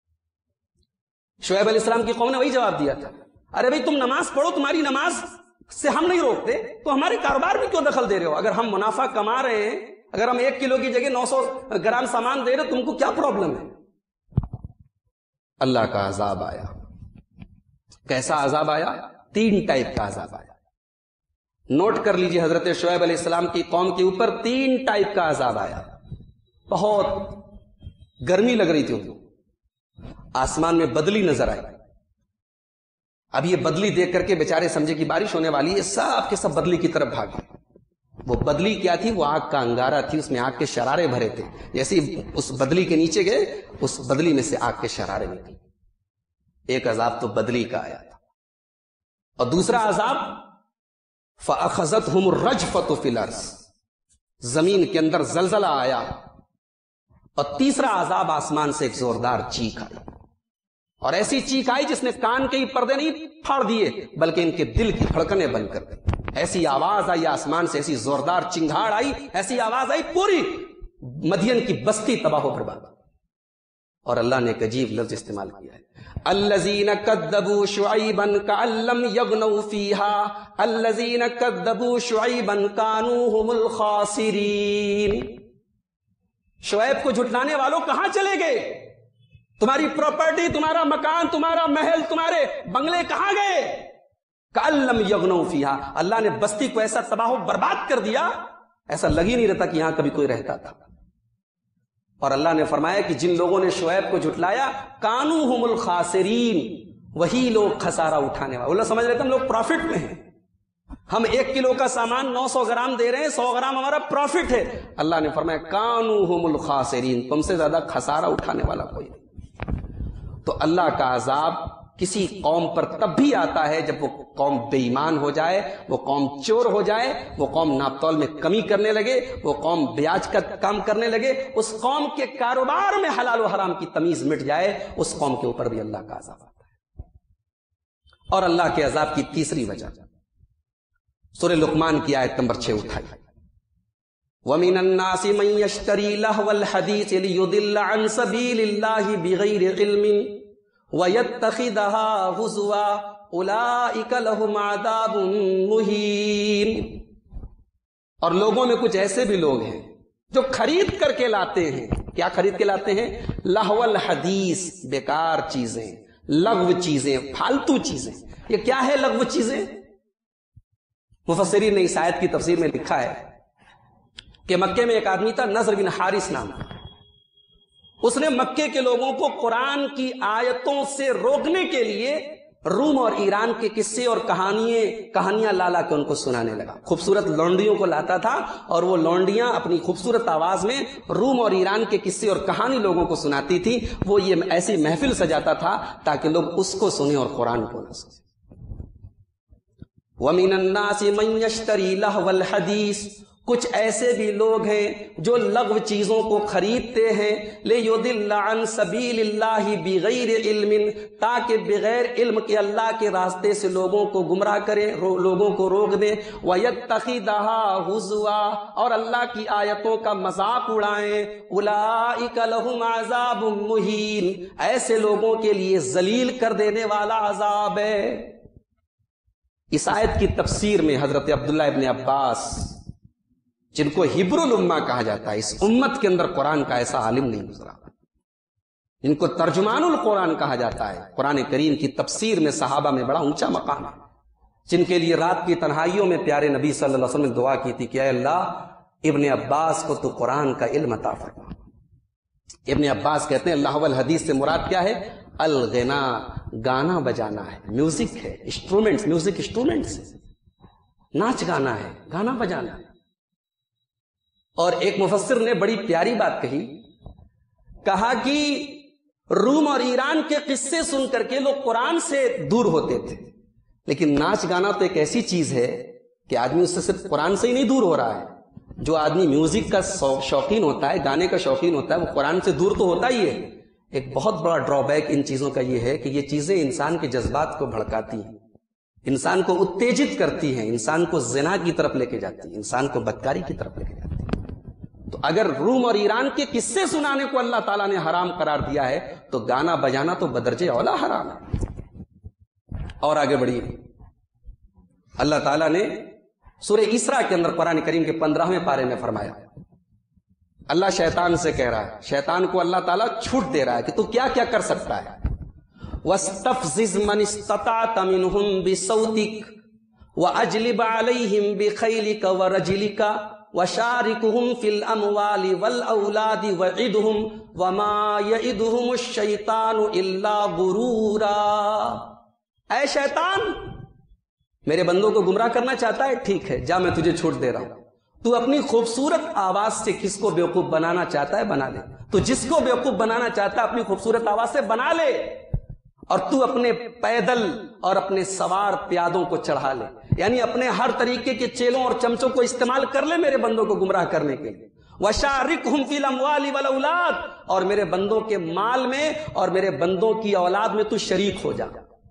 شعیب علیہ السلام کی قوم نے وہی جواب دیا تھا، ارے بھائی تم نماز پڑھو، تمہاری نماز سے ہم نہیں روکتے، تو ہمارے کاروبار میں کیوں دخل دے رہے ہو؟ اگر ہم منافع کما رہے ہیں، اگر ہم ایک کلو کی جگہ نو سو گرام سامان دے رہے، تم کو کیا پرابلم ہے؟ اللہ کا عذاب آیا۔ کیسا عذاب آیا؟ تین ٹائپ کا عذاب آیا۔ نوٹ کر لیجئے، حضرت شعیب علیہ السلام کی قوم کے اوپر تین ٹائپ کا عذاب آیا۔ بہت گرمی لگ رہی تھی ان کو، آسمان میں بدلی نظر آئی۔ اب یہ بدلی دیکھ کر کے بیچارے سمجھے کہ بارش ہونے والی ہے، سب کے سب بدلی کی طرف بھاگے۔ وہ بدلی کیا تھی؟ وہ آگ کا انگارہ تھی، اس میں آگ کے شرارے بھرے تھے۔ جیسے اس بدلی کے نیچے گئے، اس بدلی میں سے آگ کے شرارے نکلے۔ ایک عذاب تو بدلی کا آیا تھا، اور دوسرا عذاب فَأَخَذَتْهُمُ الرَّجْفَةُ فِي الْأَرْضِ، زمین کے اندر زلزلہ آیا، اور تیسرا عذاب آسمان سے ایک زوردار چیخ آئی، اور ایسی چیخ آئی جس نے کان کے ہی پردے نہیں پھاڑ دیے بلکہ ان کے دل کی دھڑکنیں بند کر دی۔ ایسی آواز آئی آسمان سے، ایسی زوردار چنگھاڑ آئی، ایسی آواز آئی پوری مدین کی بستی تباہ و برباد۔ اور اللہ نے ایک عجیب لفظ استعمال کیا ہے، الذین کذبوا شعیبا کأن لم یغنوا فیہا الذین کذبوا شعیبا کانوا هم الخاسرین۔ شعیب کو جھٹلانے والوں کہاں چلے گئے؟ تمہاری پراپرٹی، تمہارا مکان، تمہارا محل، تمہارے بنگلے کہاں گئے؟ کأن لم یغنوا فیہا، اللہ نے بستی کو ایسا تباہ و برباد کر دیا، ایسا لگ ہی نہیں رہتا کہ یہاں کبھی کوئی رہتا تھا۔ اور اللہ نے فرمایا کہ جن لوگوں نے شعیب کو جھٹلایا، کانوا هم الخاسرین، وہی لوگ خسارہ اٹھانے والے۔ اللہ سمجھ رہے تھے ہم لوگ پروفٹ میں ہیں، ہم ایک کلو کا سامان نو سو گرام دے رہے ہیں، سو گرام ہمارا پروفٹ ہے۔ اللہ نے فرمایا کانوا هم الخاسرین، تم سے زیادہ خسارہ اٹھانے والا کوئی نہیں۔ تو اللہ کا عذاب کسی قوم پر تب بھی آتا ہے جب وہ قوم بے ایمان ہو جائے، وہ قوم چور ہو جائے، وہ قوم ناپ تول میں کمی کرنے لگے، وہ قوم بیاج کا کام کرنے لگے، اس قوم کے کاروبار میں حلال و حرام کی تمیز مٹ جائے، اس قوم کے اوپر بھی اللہ کا عذاب آتا ہے۔ اور اللہ کے عذاب کی تیسری وجہ سورہ لقمان کی آیت نمبر چھ اٹھائی، وَمِنَ النَّاسِ مَن يَشْتَرِي لَهْوَ الْحَدِيثِ لِيُضِلَّ عَن سَبِيلِ اللَّهِ بِغَيْرِ عِلْمٍ وَيَتَّخِذَهَا هُزُوًا أُولَئِكَ لَهُمْ عَذَابٌ مُهِينٌ۔ اور لوگوں میں کچھ ایسے بھی لوگ ہیں جو خرید کر کے لاتے ہیں۔ کیا خرید کے لاتے ہیں؟ لہو الحدیث، بیکار چیزیں، لغو چیزیں، فالتو چیزیں۔ یہ کیا ہے لغو چیزیں؟ مفسرین نے اس آیت کی تفسیر میں لکھا ہے کہ مکے میں ایک آدمی تھا نضر بن حارث نام، اس نے مکے کے لوگوں کو قرآن کی آیتوں سے روکنے کے لیے روم اور ایران کے قصے اور کہانیاں کہانیاں لا لا کے ان کو سنانے لگا۔ خوبصورت لونڈیوں کو لاتا تھا اور وہ لونڈیاں اپنی خوبصورت آواز میں روم اور ایران کے قصے اور کہانی لوگوں کو سناتی تھی۔ وہ یہ ایسی محفل سجاتا تھا تاکہ لوگ اس کو سنیں اور قرآن کو نہ سنیں۔ وَمِنَ النَّاسِ مَن يَشْتَرِي لَهْوَ الْحَدِيثِ، کچھ ایسے بھی لوگ ہیں جو لغو چیزوں کو خریدتے ہیں، لِيُضِلَّ عَن سَبِيلِ اللَّهِ بِغَيْرِ عِلْمٍ، تاکہ بغیر علم کے اللہ کے راستے سے لوگوں کو گمراہ کریں، لوگوں کو روک دیں، وَيَتَّخِذَهَا هُزُوًا، اور اللہ کی آیتوں کا مذاق اڑائیں، أُولَئِكَ لَهُمْ عَذَابٌ مُهِينٌ، ایسے لوگوں کے لیے ذلیل کر دینے والا عذاب ہے۔ اس آیت کی تفسیر میں حضرت عبداللہ ابن عباس، جن کو ہبر الامہ کہا جاتا ہے، اس امت کے اندر قرآن کا ایسا عالم نہیں گزرا، جن کو ترجمان القرآن کہا جاتا ہے، قرآن کریم کی تفسیر میں صحابہ میں بڑا اونچا مقام ہے، جن کے لیے رات کی تنہائیوں میں پیارے نبی صلی اللہ علیہ وسلم نے دعا کی تھی کہ اے اللہ ابن عباس کو تو قرآن کا علم عطا فرما۔ ابن عباس کہتے ہیں اللہ والحدیث سے مراد کیا ہے؟ الغنا، گانا بجانا ہے، میوزک ہے، انسٹرومنٹس، میوزک انسٹرومنٹس، ناچ گانا ہے، گانا بجانا ہے۔ اور ایک مفسر نے بڑی پیاری بات کہی، کہا کہ روم اور ایران کے قصے سن کر کے لوگ قرآن سے دور ہوتے تھے، لیکن ناچ گانا تو ایک ایسی چیز ہے کہ آدمی اس سے صرف قرآن سے ہی نہیں دور ہو رہا ہے۔ جو آدمی میوزک کا شوقین ہوتا ہے، گانے کا شوقین ہوتا ہے، وہ قرآن سے دور تو ہوتا ہی ہے۔ ایک بہت بڑا ڈرا بیک ان چیزوں کا یہ ہے کہ یہ چیزیں انسان کے جذبات کو بھڑکاتی ہیں، انسان کو اتیجت کرتی ہیں، انسان کو زنا کی طرف لے کے جاتی ہیں، انسان کو بدکاری کی طرف لے کے جاتی ہیں۔ تو اگر روم اور ایران کے قصے سنانے کو اللہ تعالیٰ نے حرام قرار دیا ہے تو گانا بجانا تو بدرجے اولا حرام ہے۔ اور آگے بڑھیے، اللہ تعالیٰ نے سورہ اسراء کے اندر قرآن کریم کے پندرہویں پارے میں فرمایا، اللہ شیطان سے کہہ رہا ہے، شیطان کو اللہ تعالیٰ چھوٹ دے رہا ہے کہ تو کیا کیا کر سکتا ہے۔ وَاسْتَفْزِزْ مَنِ اسْتَطَعْتَ مِنْهُمْ بِصَوْتِكَ وَأَجْلِبْ عَلَيْهِمْ بِخَيْلِكَ وَرَجِلِكَ وَشَارِكُهُمْ فِي الْأَمْوَالِ وَالْأَوْلَادِ وَعِدْهُمْ وَمَا يَعِدُهُمُ الشَّيْطَانُ إِلَّا غُرُورًا۔ اے شیطان، میرے بندوں کو گمراہ کرنا چاہتا ہے، ٹھیک ہے، جا میں تجھے چھوٹ دے رہا ہوں۔ تو اپنی خوبصورت آواز سے کس کو بیوقوف بنانا چاہتا ہے بنا لے، تو جس کو بیوقوف بنانا چاہتا ہے اپنی خوبصورت آواز سے بنا لے، اور تو اپنے پیدل اور اپنے سوار پیادوں کو چڑھا لے، یعنی اپنے ہر طریقے کے چیلوں اور چمچوں کو استعمال کر لے میرے بندوں کو گمراہ کرنے کے لیے۔ وَشَارِكْهُمْ فِي الْأَمْوَالِ وَالْأَوْلَادِ، اور میرے بندوں کے مال میں اور میرے بندوں کی اولاد میں تو شریک ہو جا۔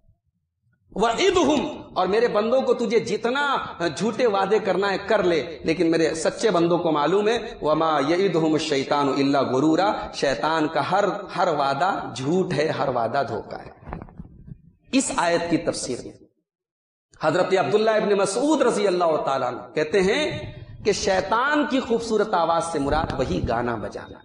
وَعِدْهُمْ، اور میرے بندوں کو تجھے جتنا جھوٹے وعدے کرنا ہے کر لے، لیکن میرے سچے بندوں کو معلوم ہے وَمَا يَعِدُهُمُ الشَّيْطَانُ إِلَّا غُرُورًا، شیطان کا ہر ہر وعدہ جھوٹ ہے، ہر وعدہ دھوکہ ہے۔ اس آیت کی تفسیر میں حضرت عبداللہ ابن مسعود رضی اللہ تعالیٰ عنہ کہتے ہیں کہ شیطان کی خوبصورت آواز سے مراد وہی گانا بجانا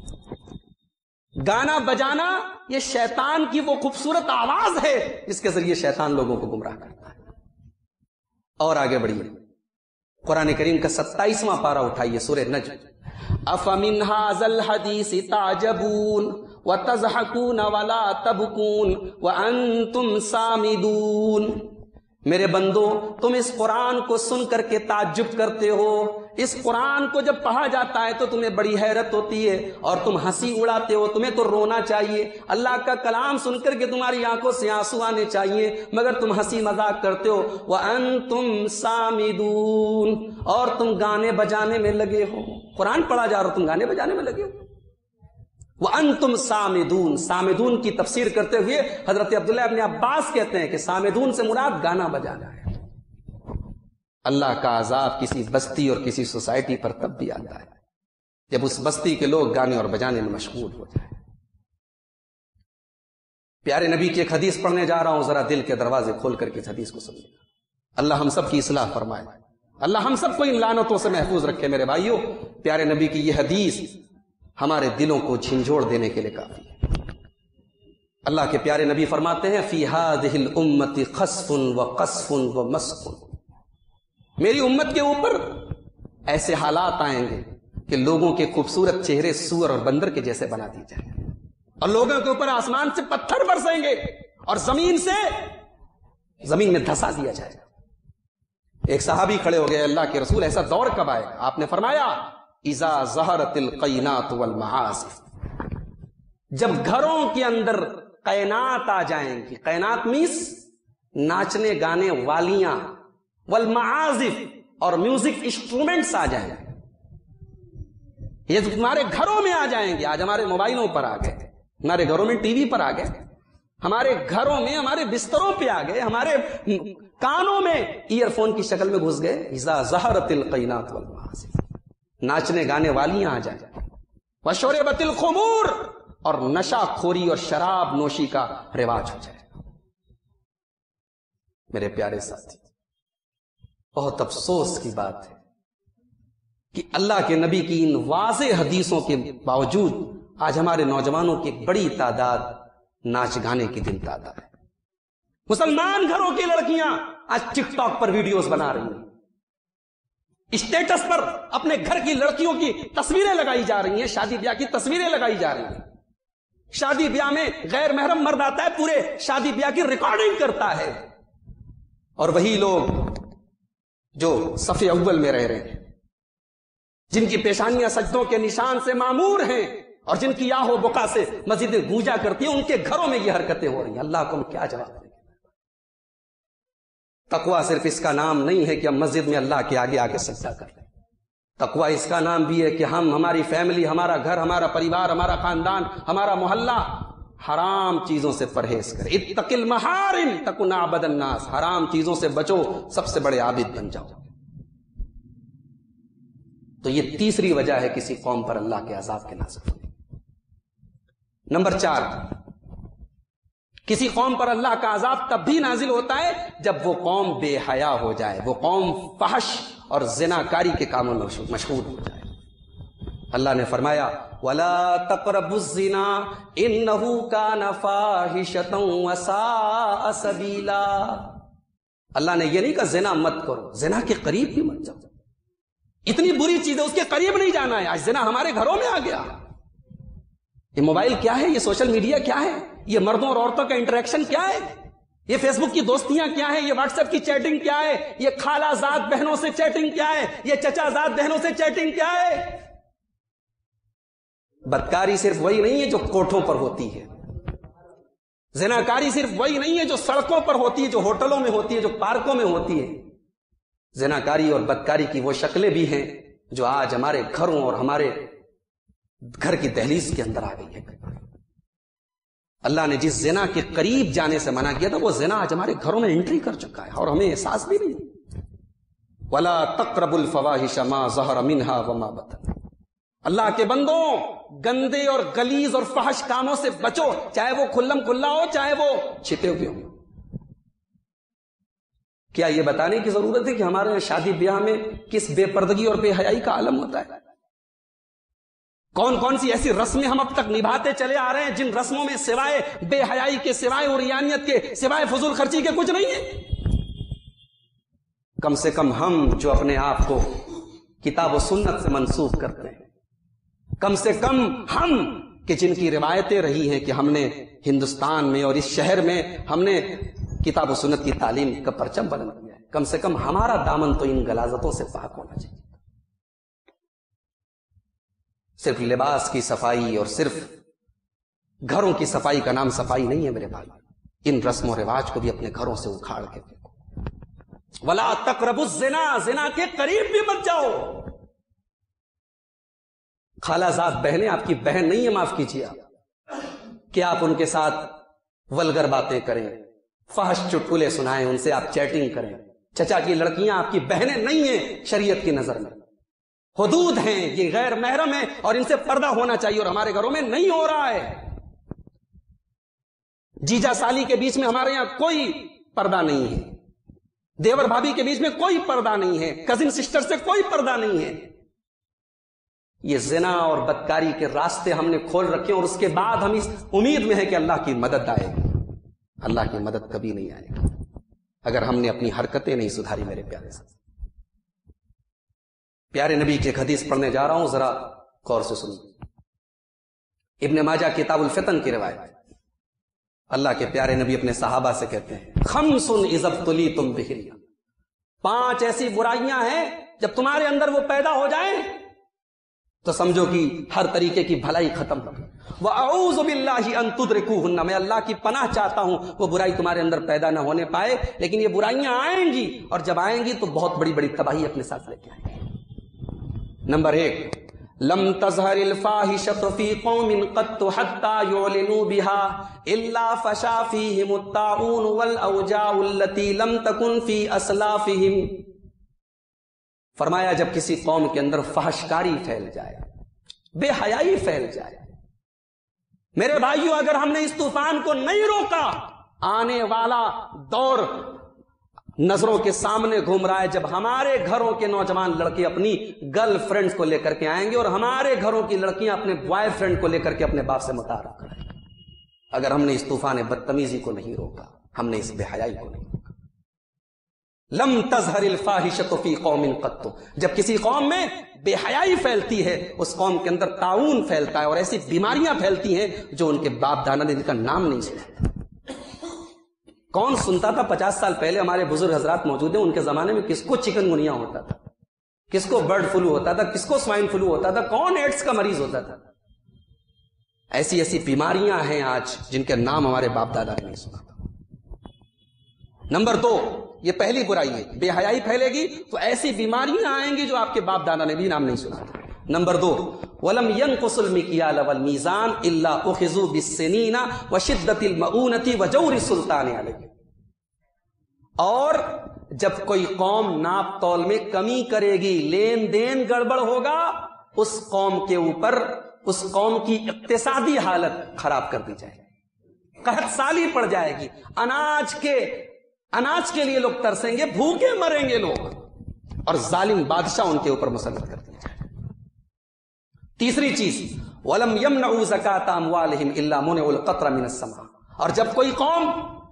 ہے۔ گانا بجانا یہ شیطان کی وہ خوبصورت آواز ہے جس کے ذریعے شیطان لوگوں کو گمراہ کرتا ہے۔ اور آگے بڑھیے، قرآن کریم کا ستائیسواں پارہ اٹھائیے، سورہ نجم۔ أَفَمِنْ هَذَا الْحَدِيثِ تَعْجَبُونَ وَتَضْحَكُونَ وَلَا تَبْكُونَ وَأَنْتُمْ سَامِدُونَ۔ میرے بندو، تم اس قرآن کو سن کر کے تعجب کرتے ہو، اس قرآن کو جب پڑھا جاتا ہے تو تمہیں بڑی حیرت ہوتی ہے اور تم ہنسی اڑاتے ہو، تمہیں تو رونا چاہیے، اللہ کا کلام سن کر کے تمہاری آنکھوں سے آنسو آنے چاہیے، مگر تم ہنسی مذاق کرتے ہو۔ وَأَنْتُمْ سَامِدُونَ، اور تم گانے بجانے میں لگے ہو، قرآن پڑھا جا رہا تم گانے بجانے میں لگے ہو۔ وَأَنْتُمْ سَامِدُونَ، سامدون کی تفسیر کرتے ہوئے حضرت عبداللہ ابن عباس کہتے ہیں کہ سامدون سے مراد گانا بجانا ہے۔ اللہ کا عذاب کسی بستی اور کسی سوسائٹی پر تب بھی آتا ہے جب اس بستی کے لوگ گانے اور بجانے میں مشغول ہو جائیں۔ پیارے نبی کی ایک حدیث پڑھنے جا رہا ہوں، ذرا دل کے دروازے کھول کر کے اس حدیث کو سمجھیں۔ اللہ ہم سب کی اصلاح فرمائے، اللہ ہم سب کو ان لعنتوں سے محفوظ رکھے۔ میرے بھائیوں، پیارے نبی کی یہ حدیث ہمارے دلوں کو جھنجھوڑ دینے کے لیے کافی ہے۔ اللہ کے پیارے نبی فرماتے ہیں فی ہذہ الامۃ خسف وقصف ومسخ، میری امت کے اوپر ایسے حالات آئیں گے کہ لوگوں کے خوبصورت چہرے سور اور بندر کے جیسے بنا دی جائیں گے، اور لوگوں کے اوپر آسمان سے پتھر برسیں گے اور زمین سے زمین میں دھسا دیا جائے گا۔ ایک صحابی کھڑے ہو گئے، اللہ کے رسول ایسا دور کب آئے؟ آپ نے فرمایا اذا ظہرت القینات والمعازف، جب گھروں کے اندر قینات آ جائیں گی۔ قینات میس ناچنے گانے والیاں، والمعازف، اور میوزک انسٹرومنٹس آ جائیں، یہ تمہارے گھروں میں آ جائیں گے. آج ہمارے موبائلوں پر آ گئے، ہمارے گھروں میں ٹی وی پر آ گئے، ہمارے گھروں میں ہمارے بستروں پہ آ گئے، ہمارے کانوں میں ایئر فون کی شکل میں گھس گئے. اذا ظہرت القینات والمعازف، ناچنے گانے والیاں آ جائیں. وشربت الخمور، اور نشہ خوری اور شراب نوشی کا رواج ہو جائے. میرے پیارے ساتھی، بہت افسوس کی بات ہے کہ اللہ کے نبی کی ان واضح حدیثوں کے باوجود آج ہمارے نوجوانوں کی ایک بڑی تعداد ناچ گانے کی دل دادا ہے. مسلمان گھروں کی لڑکیاں آج ٹک ٹاک پر ویڈیوز بنا رہی ہیں، اسٹیٹس پر اپنے گھر کی لڑکیوں کی تصویریں لگائی جا رہی ہیں، شادی بیاہ کی تصویریں لگائی جا رہی ہیں. شادی بیاہ میں غیر محرم مرد آتا ہے، پورے شادی بیاہ کی ریکارڈنگ کرتا ہے، اور وہی لوگ جو صف اول میں رہ رہے ہیں، جن کی پیشانیاں سجدوں کے نشان سے معمور ہیں اور جن کی آہ و بکا سے مسجدیں گونجا کرتی ہیں، ان کے گھروں میں یہ حرکتیں ہو رہی ہیں. اللہ کو ہم کیا جواب دیں؟ تقویٰ صرف اس کا نام نہیں ہے کہ ہم مسجد میں اللہ کے آگے آگے سجدہ کر لیں. تقویٰ اس کا نام بھی ہے کہ ہم، ہماری فیملی، ہمارا گھر، ہمارا پریوار، ہمارا خاندان، ہمارا محلہ حرام چیزوں سے پرہیز کرے. اتق المحارم تکن اعبد الناس، حرام چیزوں سے بچو، سب سے بڑے عابد بن جاؤ. تو یہ تیسری وجہ ہے کسی قوم پر اللہ کے عذاب کے نازل ہونے. نمبر چار، کسی قوم پر اللہ کا عذاب تب بھی نازل ہوتا ہے جب وہ قوم بے حیا ہو جائے، وہ قوم فحش اور زناکاری کے کاموں میں مشغول ہو جائے. اللہ نے فرمایا وَلَا تَقْرَبُوا الزِّنَا إِنَّهُ كَانَ فَاحِشَةً وَسَاءَ سَبِيلًا. اللہ نے یہ نہیں کہا زنا مت کرو، زنا کے قریب بھی مت جاؤ، اتنی بری چیز ہے اس کے قریب نہیں جانا ہے. آج زنا ہمارے گھروں میں آ گیا. یہ موبائل کیا ہے؟ یہ سوشل میڈیا کیا ہے؟ یہ مردوں اور عورتوں کا انٹریکشن کیا ہے؟ یہ فیس بک کی دوستیاں کیا ہیں؟ یہ واٹس ایپ کی چیٹنگ کیا ہے؟ یہ خالہ زاد بہنوں سے چیٹنگ کیا ہے؟ یہ چچا زاد بہنوں سے چیٹنگ کیا ہے؟ بدکاری صرف وہی نہیں ہے جو کوٹھوں پر ہوتی ہے، زناکاری صرف وہی نہیں ہے جو سڑکوں پر ہوتی ہے، جو ہوٹلوں میں ہوتی ہے، جو پارکوں میں ہوتی ہے. زناکاری اور بدکاری کی وہ شکلیں بھی ہیں جو آج ہمارے گھروں اور ہمارے گھر کی دہلیز کے اندر آ گئی ہے. اللہ نے جس زنا کے قریب جانے سے منع کیا تھا، وہ زنا آج ہمارے گھروں میں انٹری کر چکا ہے اور ہمیں احساس بھی نہیں. وَلَا تَقْرَبُوا الْفَوَاحِشَ مَا ظَهَرَ مِنْهَا وَمَا بَطَنَ. اللہ کے بندوں، گندے اور غلیظ اور فحش کاموں سے بچو، چاہے وہ کھلم کھلا ہو، چاہے وہ چھپے ہوئے ہوں. کیا یہ بتانے کی ضرورت ہے کہ ہمارے شادی بیاہ میں کس بے پردگی اور بے حیائی کا عالم ہوتا ہے؟ کون کون سی ایسی رسمیں ہم اب تک نبھاتے چلے آ رہے ہیں جن رسموں میں سوائے بے حیائی کے، سوائے عریانیت کے، سوائے فضول خرچی کے کچھ نہیں ہے. کم سے کم ہم جو اپنے آپ کو کتاب و سنت سے منسوب کرتے ہیں، کم سے کم ہم کہ جن کی روایتیں رہی ہیں کہ ہم نے ہندوستان میں اور اس شہر میں ہم نے کتاب و سنت کی تعلیم کا پرچم بلند کیا ہے، کم سے کم ہمارا دامن تو ان غلاظتوں سے پاک ہونا چاہیے. صرف لباس کی صفائی اور صرف گھروں کی صفائی کا نام صفائی نہیں ہے میرے بھائی. ان رسم و رواج کو بھی اپنے گھروں سے اکھاڑ کے پھینکو. وَلَا تَقْرَبُوا الزِّنَا، زنا کے قریب بھی مت جاؤ. خالہ زاد بہنیں آپ کی بہن نہیں ہے، معاف کیجیے آپ، کہ آپ ان کے ساتھ ولگر باتیں کریں، فحش چٹکلے سنائیں، ان سے آپ چیٹنگ کریں. چچا کی لڑکیاں آپ کی بہنیں نہیں ہیں شریعت کی نظر میں، حدود ہیں، یہ غیر محرم ہے اور ان سے پردہ ہونا چاہیے، اور ہمارے گھروں میں نہیں ہو رہا ہے. جیجا سالی کے بیچ میں ہمارے یہاں کوئی پردہ نہیں ہے، دیور بھابھی کے بیچ میں کوئی پردہ نہیں ہے، کزن سسٹر سے کوئی پردہ نہیں ہے. یہ زنا اور بدکاری کے راستے ہم نے کھول رکھے، اور اس کے بعد ہم اس امید میں ہے کہ اللہ کی مدد آئے گی. اللہ کی مدد کبھی نہیں آئے گی اگر ہم نے اپنی حرکتیں نہیں سدھاری. میرے پیارے سے پیارے نبی کی ایک حدیث پڑھنے جا رہا ہوں، ذرا غور سے سنیں. ابن ماجہ کتاب الفتن کی روایت. اللہ کے پیارے نبی اپنے صحابہ سے کہتے ہیں خمس اذا ابتلیتم بہن، پانچ ایسی برائیاں ہیں جب تمہارے اندر وہ پیدا ہو جائیں تو سمجھو کہ ہر طریقے کی بھلائی ختم ہو گئی. وَأَعُوذُ بِاللَّهِ أَن تُدْرِكُوهُنَّ، میں اللہ کی پناہ چاہتا ہوں وہ برائی تمہارے اندر پیدا نہ ہونے پائے. لیکن یہ برائیاں آئیں گی، اور جب آئیں گی تو بہت بڑی بڑی تباہی اپنے ساتھ لے کے آئیں گی. نمبر ایک، لم تظہر الفاحشۃ فی قوم قط حتی یعلنوا بها الا فشا فیہم الطاعون والاوجاع التي لم تکن فی اسلافہم. فرمایا جب کسی قوم کے اندر فحشکاری پھیل جائے، بے حیائی پھیل جائے، میرے بھائیوں اگر ہم نے اس طوفان کو نہیں روکا، آنے والا دور نظروں کے سامنے گھوم رہا ہے جب ہمارے گھروں کے نوجوان لڑکے اپنی گرل فرینڈز کو لے کر کے آئیں گے اور ہمارے گھروں کی لڑکیاں اپنے بوائے فرینڈ کو لے کر کے اپنے باپ سے متعارف کریں گے. اگر ہم نے اس طوفان بدتمیزی کو نہیں روکا، ہم نے اس بے حیائی کو نہیں روکا. لم تظہر الفاحشۃ فی قوم قط، جب کسی قوم میں بے حیائی پھیلتی ہے اس قوم کے اندر طاعون پھیلتا ہے اور ایسی بیماریاں پھیلتی ہیں جو ان کے باپ دادا نے ان کا نام نہیں سنا. کون سنتا تھا؟ پچاس سال پہلے ہمارے بزرگ حضرات موجود ہیں، ان کے زمانے میں کس کو چکن گنیا ہوتا تھا، کس کو برڈ فلو ہوتا تھا، کس کو سوائن فلو ہوتا تھا، کون ایڈس کا مریض ہوتا تھا. ایسی ایسی بیماریاں ہیں آج جن کے نام ہمارے باپ دادا نے نہیں سنا تھا. نمبر دو، یہ پہلی برائی ہے، بے حیائی پھیلے گی تو ایسی بیماریاں آئیں گی جو آپ کے باپ دادا نے بھی نام نہیں سنا تھا. نمبر دو، وَلَمْ يَنْقُصُ الْمِكْيَالَ وَالْمِيزَانَ إِلَّا أُخِذُوا بِالسِّنِينَ وَشِدَّةِ الْمَؤُونَةِ وَجَوْرِ السُّلْطَانِ عَلَيْهِمْ. اور جب کوئی قوم ناپ تول میں کمی کرے گی، لین دین گڑبڑ ہوگا، اس قوم کے اوپر اس قوم کی اقتصادی حالت خراب کر دی جائے گی، قحط سالی پڑ جائے گی، اناج کے اناج کے لیے لوگ ترسیں گے، بھوکے مریں گے لوگ، اور ظالم بادشاہ ان کے اوپر مسلط کر دیا جائے. تیسری چیز، وَلَمْ يَمْنَعُوا زَكَاةَ أَمْوَالِهِمْ إِلَّا مُنِعُوا الْقَطْرَ مِنَ السَّمَاءِ. اور جب کوئی قوم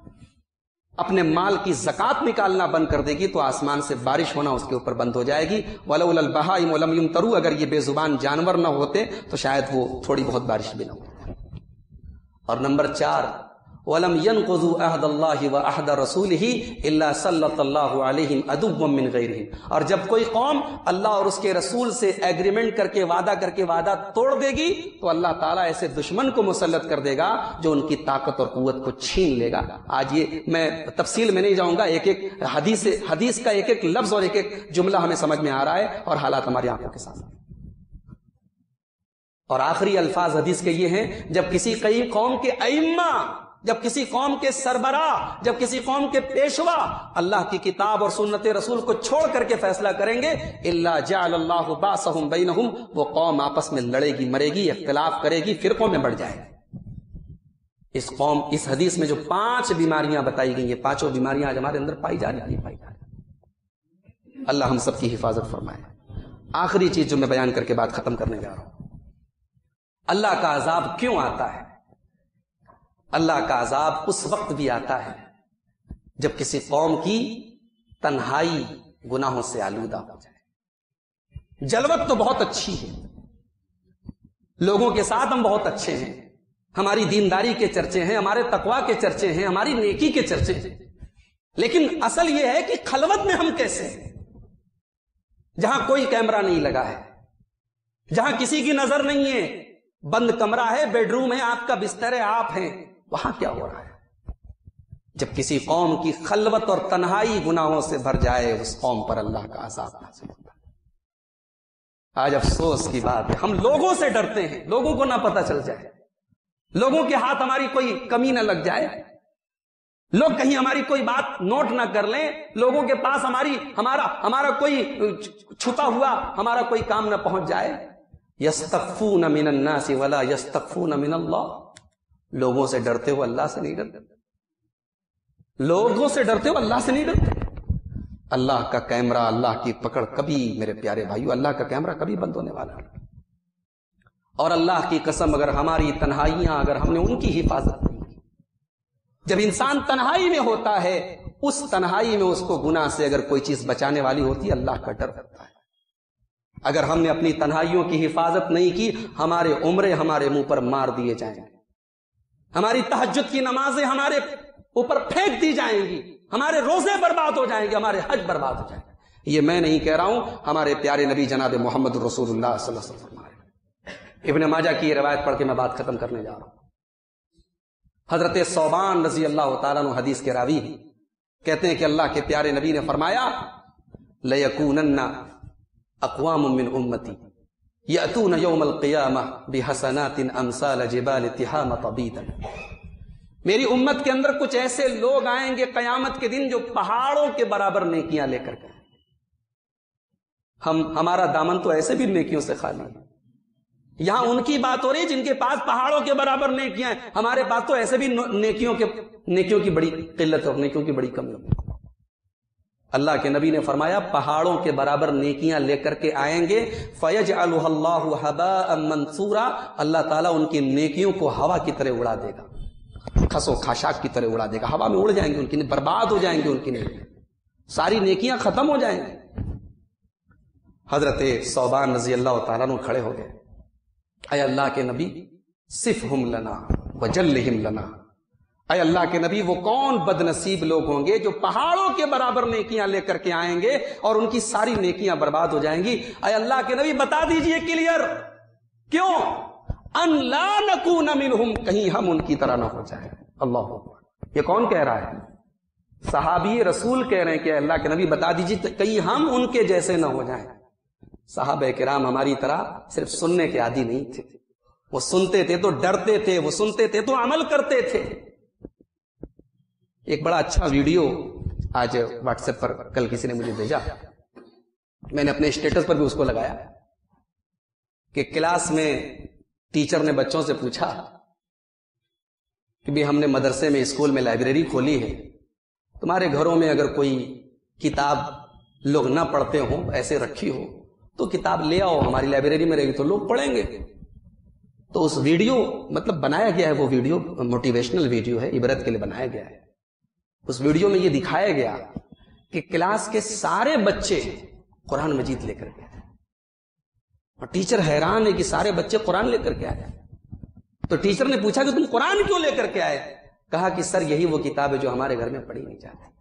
اپنے مال کی زکات نکالنا بند کر دے گی تو آسمان سے بارش ہونا اس کے اوپر بند ہو جائے گی. وَلَوْلَا الْبَهَائِمُ لَمْ يُمْطَرُوا، اگر یہ بے زبان جانور نہ ہوتے تو شاید وہ تھوڑی بہت بارش بھی نہ ہوتی. اور نمبر چار، وَلَمْ يَنْقُضُوا عَهْدَ اللَّهِ وَعَهْدَ رَسُولِهِ إِلَّا سَلَّطَ اللَّهُ عَلَيْهِمْ عَدُوًّا مِّنْ غَيْرِهِمْ. اور جب کوئی قوم اللہ اور اس کے رسول سے ایگریمنٹ کر کے وعدہ کر کے وعدہ توڑ دے گی تو اللہ تعالیٰ ایسے دشمن کو مسلط کر دے گا جو ان کی طاقت اور قوت کو چھین لے گا. آج یہ میں تفصیل میں نہیں جاؤں گا، ایک ایک حدیث حدیث کا ایک ایک لفظ اور ایک ایک جملہ ہمیں سمجھ میں آ رہا ہے اور حالات ہماری آنکھوں کے سامنے. اور آخری الفاظ حدیث کے یہ ہیں، جب کسی کئی قوم کے ائمہ، جب کسی قوم کے سربراہ، جب کسی قوم کے پیشوا اللہ کی کتاب اور سنت رسول کو چھوڑ کر کے فیصلہ کریں گے، الا جعل اللہ باسہم بینہم، وہ قوم آپس میں لڑے گی، مرے گی، اختلاف کرے گی، فرقوں میں بڑھ جائے گی. اس قوم اس حدیث میں جو پانچ بیماریاں بتائی گئی، یہ پانچوں بیماریاں آج ہمارے اندر پائی جا رہی ہیں، پائی جا رہی. اللہ ہم سب کی حفاظت فرمائے. آخری چیز جو میں بیان کر کے بات ختم کرنے جا رہا ہوں، اللہ کا عذاب کیوں آتا ہے؟ اللہ کا عذاب اس وقت بھی آتا ہے جب کسی قوم کی تنہائی گناہوں سے آلودہ ہو جائے. جلوت تو بہت اچھی ہے، لوگوں کے ساتھ ہم بہت اچھے ہیں، ہماری دینداری کے چرچے ہیں، ہمارے تقوی کے چرچے ہیں، ہماری نیکی کے چرچے ہیں، لیکن اصل یہ ہے کہ خلوت میں ہم کیسے ہیں، جہاں کوئی کیمرہ نہیں لگا ہے، جہاں کسی کی نظر نہیں ہے، بند کمرہ ہے، بیڈ روم ہے، آپ کا بستر ہے، آپ ہیں، وہاں کیا ہو رہا ہے؟ جب کسی قوم کی خلوت اور تنہائی گناہوں سے بھر جائے اس قوم پر اللہ کا عذاب نازل ہوتا ہے. آج افسوس کی بات ہے ہم لوگوں سے ڈرتے ہیں، لوگوں کو نہ پتہ چل جائے، لوگوں کے ہاتھ ہماری کوئی کمی نہ لگ جائے، لوگ کہیں ہماری کوئی بات نوٹ نہ کر لیں، لوگوں کے پاس ہماری ہمارا ہمارا کوئی چھپا ہوا ہمارا کوئی کام نہ پہنچ جائے. یستخفون من الناس ولا یستخفون من اللہ، لوگوں سے ڈرتے ہو اللہ سے نہیں ڈرتے، لوگوں سے ڈرتے ہو اللہ سے نہیں ڈرتے. اللہ کا کیمرہ، اللہ کی پکڑ کبھی، میرے پیارے بھائیو، اللہ کا کیمرہ کبھی بند ہونے والا نہیں. اور اللہ کی قسم اگر ہماری تنہائیاں، اگر ہم نے ان کی حفاظت نہیں کی، جب انسان تنہائی میں ہوتا ہے، اس تنہائی میں اس کو گناہ سے اگر کوئی چیز بچانے والی ہوتی ہے، اللہ کا ڈر ہوتا ہے. اگر ہم نے اپنی تنہائیوں کی حفاظت نہیں کی، ہمارے عمرے ہمارے منہ پر مار دیے جائیں گے، ہماری تہجد کی نمازیں ہمارے اوپر پھینک دی جائیں گی، ہمارے روزے برباد ہو جائیں گے، ہمارے حج برباد ہو جائیں گے. یہ میں نہیں کہہ رہا ہوں، ہمارے پیارے نبی جناب محمد رسول اللہ صلی اللہ علیہ وسلم فرمائے. ابن ماجہ کی یہ روایت پڑھ کے میں بات ختم کرنے جا رہا ہوں. حضرت ثوبان رضی اللہ تعالیٰ عنہ حدیث کے راوی ہیں، کہتے ہیں کہ اللہ کے پیارے نبی نے فرمایا لَيَكُونَنَّ أَقْوَامٌ مِّنْ أُمَّتِي يَأْتُونَ يَوْمَ الْقِيَامَةِ بِحَسَنَاتٍ أَمْثَالَ جِبَالِ تِحَامَ طَبِيدًا. میری امت کے اندر کچھ ایسے لوگ آئیں گے قیامت کے دن جو پہاڑوں کے برابر نیکیاں لے کر کے. ہم ہمارا دامن تو ایسے بھی نیکیوں سے خالی ہے. یہاں ان کی بات ہو رہی ہے جن کے پاس پہاڑوں کے برابر نیکیاں ہیں، ہمارے پاس تو ایسے بھی نیکیوں کے نیکیوں کی بڑی قلت اور نیکیوں کی بڑی کمی ہے. اللہ کے نبی نے فرمایا پہاڑوں کے برابر نیکیاں لے کر کے آئیں گے فَيَجْعَلُهَا اللَّهُ هَبَاءً مَنْثُورًا، اللہ تعالیٰ ان کی نیکیوں کو ہوا کی طرح اڑا دے گا، خس و خاشاک کی طرح اڑا دے گا، ہوا میں اڑ جائیں گے، ان کی برباد ہو جائیں گے، ان کی نیکیاں ساری نیکیاں ختم ہو جائیں گی. حضرت ثوبان رضی اللہ تعالیٰ عنہ کھڑے ہو گئے، اے اللہ کے نبی صفہم لنا وجلہم لنا، اے اللہ کے نبی وہ کون بد نصیب لوگ ہوں گے جو پہاڑوں کے برابر نیکیاں لے کر کے آئیں گے اور ان کی ساری نیکیاں برباد ہو جائیں گی. اے اللہ کے نبی بتا دیجئے کلیئر، کیوں؟ ان لا نکون منہم، کہیں ہم ان کی طرح نہ ہو جائیں. اللہ اکبر. یہ کون کہہ رہا ہے؟ صحابی رسول کہہ رہے ہیں کہ اللہ کے نبی بتا دیجئے کہیں ہم ان کے جیسے نہ ہو جائیں. صحابہ کرام ہماری طرح صرف سننے کے عادی نہیں تھے، وہ سنتے تھے تو ڈرتے تھے، وہ سنتے تھے تو عمل کرتے تھے. ایک بڑا اچھا ویڈیو آج واٹس ایپ پر کل کسی نے مجھے بھیجا، میں نے اپنے اسٹیٹس پر بھی اس کو لگایا کہ کلاس میں ٹیچر نے بچوں سے پوچھا کہ بھی ہم نے مدرسے میں اسکول میں لائبریری کھولی ہے، تمہارے گھروں میں اگر کوئی کتاب لوگ نہ پڑھتے ہوں ایسے رکھی ہو تو کتاب لے آؤ، ہماری لائبریری میں رہے گی تو لوگ پڑھیں گے. تو اس ویڈیو مطلب بنایا گیا ہے، وہ ویڈیو موٹیویشنل ویڈیو ہے، عبرت کے لیے بنایا گیا ہے. اس ویڈیو میں یہ دکھایا گیا کہ کلاس کے سارے بچے قرآن مجید لے کر کے آئے اور ٹیچر حیران ہے کہ سارے بچے قرآن لے کر کے آئے. تو ٹیچر نے پوچھا کہ تم قرآن کیوں لے کر کے آئے؟ کہا کہ سر یہی وہ کتاب ہے جو ہمارے گھر میں پڑھی نہیں جاتی.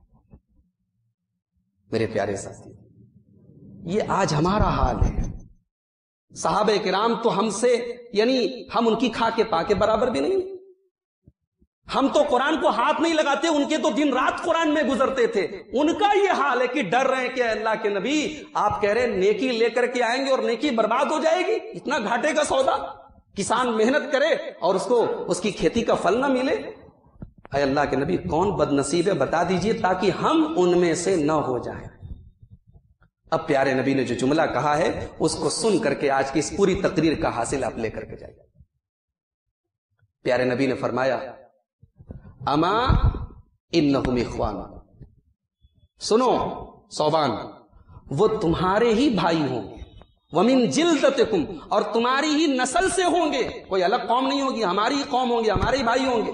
میرے پیارے ساتھی، یہ آج ہمارا حال ہے. صحابہ کرام تو ہم سے یعنی ہم ان کی کھا کے پا کے برابر بھی نہیں. ہم تو قرآن کو ہاتھ نہیں لگاتے، ان کے تو دن رات قرآن میں گزرتے تھے. ان کا یہ حال ہے کہ ڈر رہے ہیں کہ اللہ کے نبی آپ کہہ رہے ہیں نیکی لے کر کے آئیں گے اور نیکی برباد ہو جائے گی. اتنا گھاٹے کا سودا، کسان محنت کرے اور اس کو اس کی کھیتی کا پھل نہ ملے. اے اللہ کے نبی کون بد نصیب ہے بتا دیجئے تاکہ ہم ان میں سے نہ ہو جائیں. اب پیارے نبی نے جو جملہ کہا ہے اس کو سن کر کے آج کی اس پوری تقریر کا حاصل آپ لے کر کے جائیے. پیارے نبی نے فرمایا اما انہم اخوان، سنو ثوبان، وہ تمہارے ہی بھائی ہوں گے، ومن جلدتکم، اور تمہاری ہی نسل سے ہوں گے، کوئی الگ قوم نہیں ہوگی، ہماری ہی قوم ہوں گے، ہمارے ہی بھائی ہوں گے،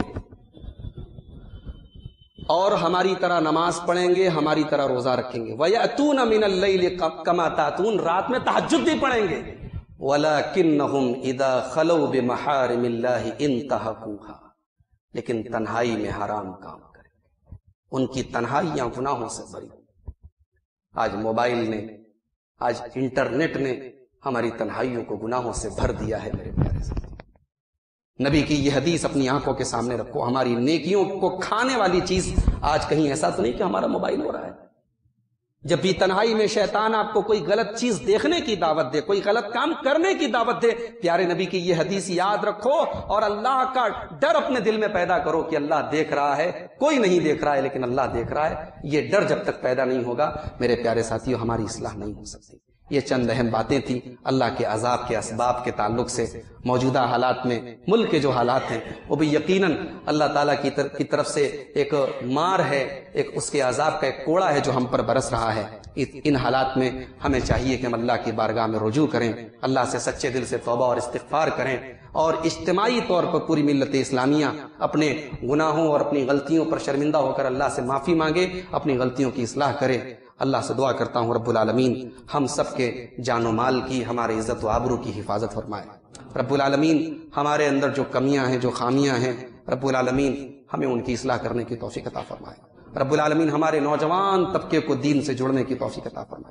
اور ہماری طرح نماز پڑھیں گے، ہماری طرح روزہ رکھیں گے. وَيَأْتُونَ مِنَ اللَّيْلِ كَمَا تَأْتُونَ، رات میں تہجد بھی پڑھیں گے. وَلَكِنَّهُمْ إِذَا خَلَوْا بِمَحَارِمِ اللَّهِ انْتَهَكُوهَا، لیکن تنہائی میں حرام کام کریں گے، ان کی تنہائیاں گناہوں سے بھری. آج موبائل نے، آج انٹرنیٹ نے ہماری تنہائیوں کو گناہوں سے بھر دیا ہے. میرے پیارے سے نبی کی یہ حدیث اپنی آنکھوں کے سامنے رکھو. ہماری نیکیوں کو کھانے والی چیز آج کہیں ایسا تو نہیں کہ ہمارا موبائل ہو رہا ہے. جب بھی تنہائی میں شیطان آپ کو کوئی غلط چیز دیکھنے کی دعوت دے، کوئی غلط کام کرنے کی دعوت دے، پیارے نبی کی یہ حدیث یاد رکھو اور اللہ کا ڈر اپنے دل میں پیدا کرو کہ اللہ دیکھ رہا ہے. کوئی نہیں دیکھ رہا ہے لیکن اللہ دیکھ رہا ہے. یہ ڈر جب تک پیدا نہیں ہوگا میرے پیارے ساتھیوں ہماری اصلاح نہیں ہو سکتی. یہ چند اہم باتیں تھیں اللہ کے عذاب کے اسباب کے تعلق سے. موجودہ حالات میں ملک کے جو حالات ہیں وہ بھی یقیناً اللہ تعالیٰ کی طرف سے ایک مار ہے، ایک اس کے عذاب کا ایک کوڑا ہے جو ہم پر برس رہا ہے. ان حالات میں ہمیں چاہیے کہ ہم اللہ کی بارگاہ میں رجوع کریں، اللہ سے سچے دل سے توبہ اور استغفار کریں، اور اجتماعی طور پر پوری ملت اسلامیہ اپنے گناہوں اور اپنی غلطیوں پر شرمندہ ہو کر اللہ سے معافی مانگے، اپنی غلطیوں کی اصلاح کرے. اللہ سے دعا کرتا ہوں رب العالمین ہم سب کے جان و مال کی، ہمارے عزت و آبرو کی حفاظت فرمائے. رب العالمین ہمارے اندر جو کمیاں ہیں، جو خامیاں ہیں، رب العالمین ہمیں ان کی اصلاح کرنے کی توفیق عطا فرمائے. رب العالمین ہمارے نوجوان طبقے کو دین سے جڑنے کی توفیق عطا فرمائے.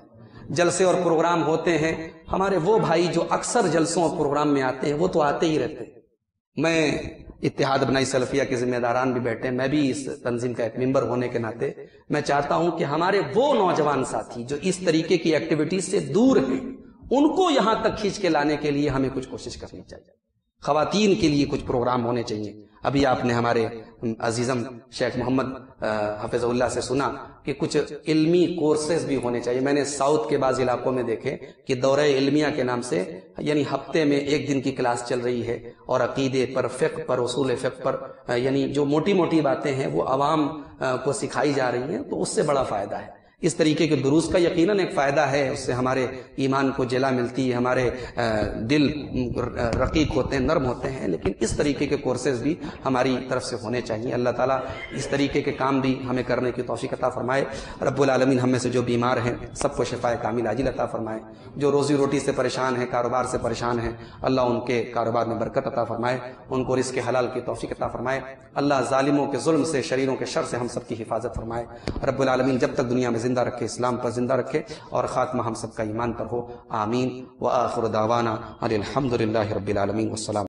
جلسے اور پروگرام ہوتے ہیں، ہمارے وہ بھائی جو اکثر جلسوں اور پروگرام میں آتے ہیں وہ تو آتے ہی رہتے ہیں۔ میں اتحاد ابناء سلفیہ کے ذمہ داران بھی بیٹھے ہیں، میں بھی اس تنظیم کا ایک ممبر ہونے کے ناطے میں چاہتا ہوں کہ ہمارے وہ نوجوان ساتھی جو اس طریقے کی ایکٹیویٹیز سے دور ہیں ان کو یہاں تک کھینچ کے لانے کے لیے ہمیں کچھ کوشش کرنی چاہیے۔ خواتین کے لیے کچھ پروگرام ہونے چاہیے۔ ابھی آپ نے ہمارے عزیزم شیخ محمد حفظ اللہ سے سنا کہ کچھ علمی کورسز بھی ہونے چاہیے۔ میں نے ساؤتھ کے بعض علاقوں میں دیکھے کہ دورہ علمیہ کے نام سے یعنی ہفتے میں ایک دن کی کلاس چل رہی ہے اور عقیدے پر، فقہ پر، اصول فقہ پر، یعنی جو موٹی موٹی باتیں ہیں وہ عوام کو سکھائی جا رہی ہیں، تو اس سے بڑا فائدہ ہے۔ اس طریقے کے دروس کا یقیناً ایک فائدہ ہے، اس سے ہمارے ایمان کو جلا ملتی ہے، ہمارے دل رقیق ہوتے ہیں، نرم ہوتے ہیں، لیکن اس طریقے کے کورسز بھی ہماری طرف سے ہونے چاہیے۔ اللہ تعالیٰ اس طریقے کے کام بھی ہمیں کرنے کی توفیق عطا فرمائے۔ رب العالمین ہم میں سے جو بیمار ہیں سب کو شفاء کامل عاجل عطا فرمائے، جو روزی روٹی سے پریشان ہیں، کاروبار سے پریشان ہیں، اللہ ان کے کاروبار میں برکت عطا فرمائے، ان کو رزق حلال کی توفیق عطا فرمائے۔ اللہ ظالموں کے ظلم سے، شریروں کے شر سے ہم سب کی حفاظت فرمائے۔ رب العالمین جب تک دنیا میں زندہ رکھے اسلام پر زندہ رکھے اور خاتمہ ہم سب کا ایمان پر ہو، آمین۔ وآخر دعوانا ان الحمد للہ رب العالمین، والسلام۔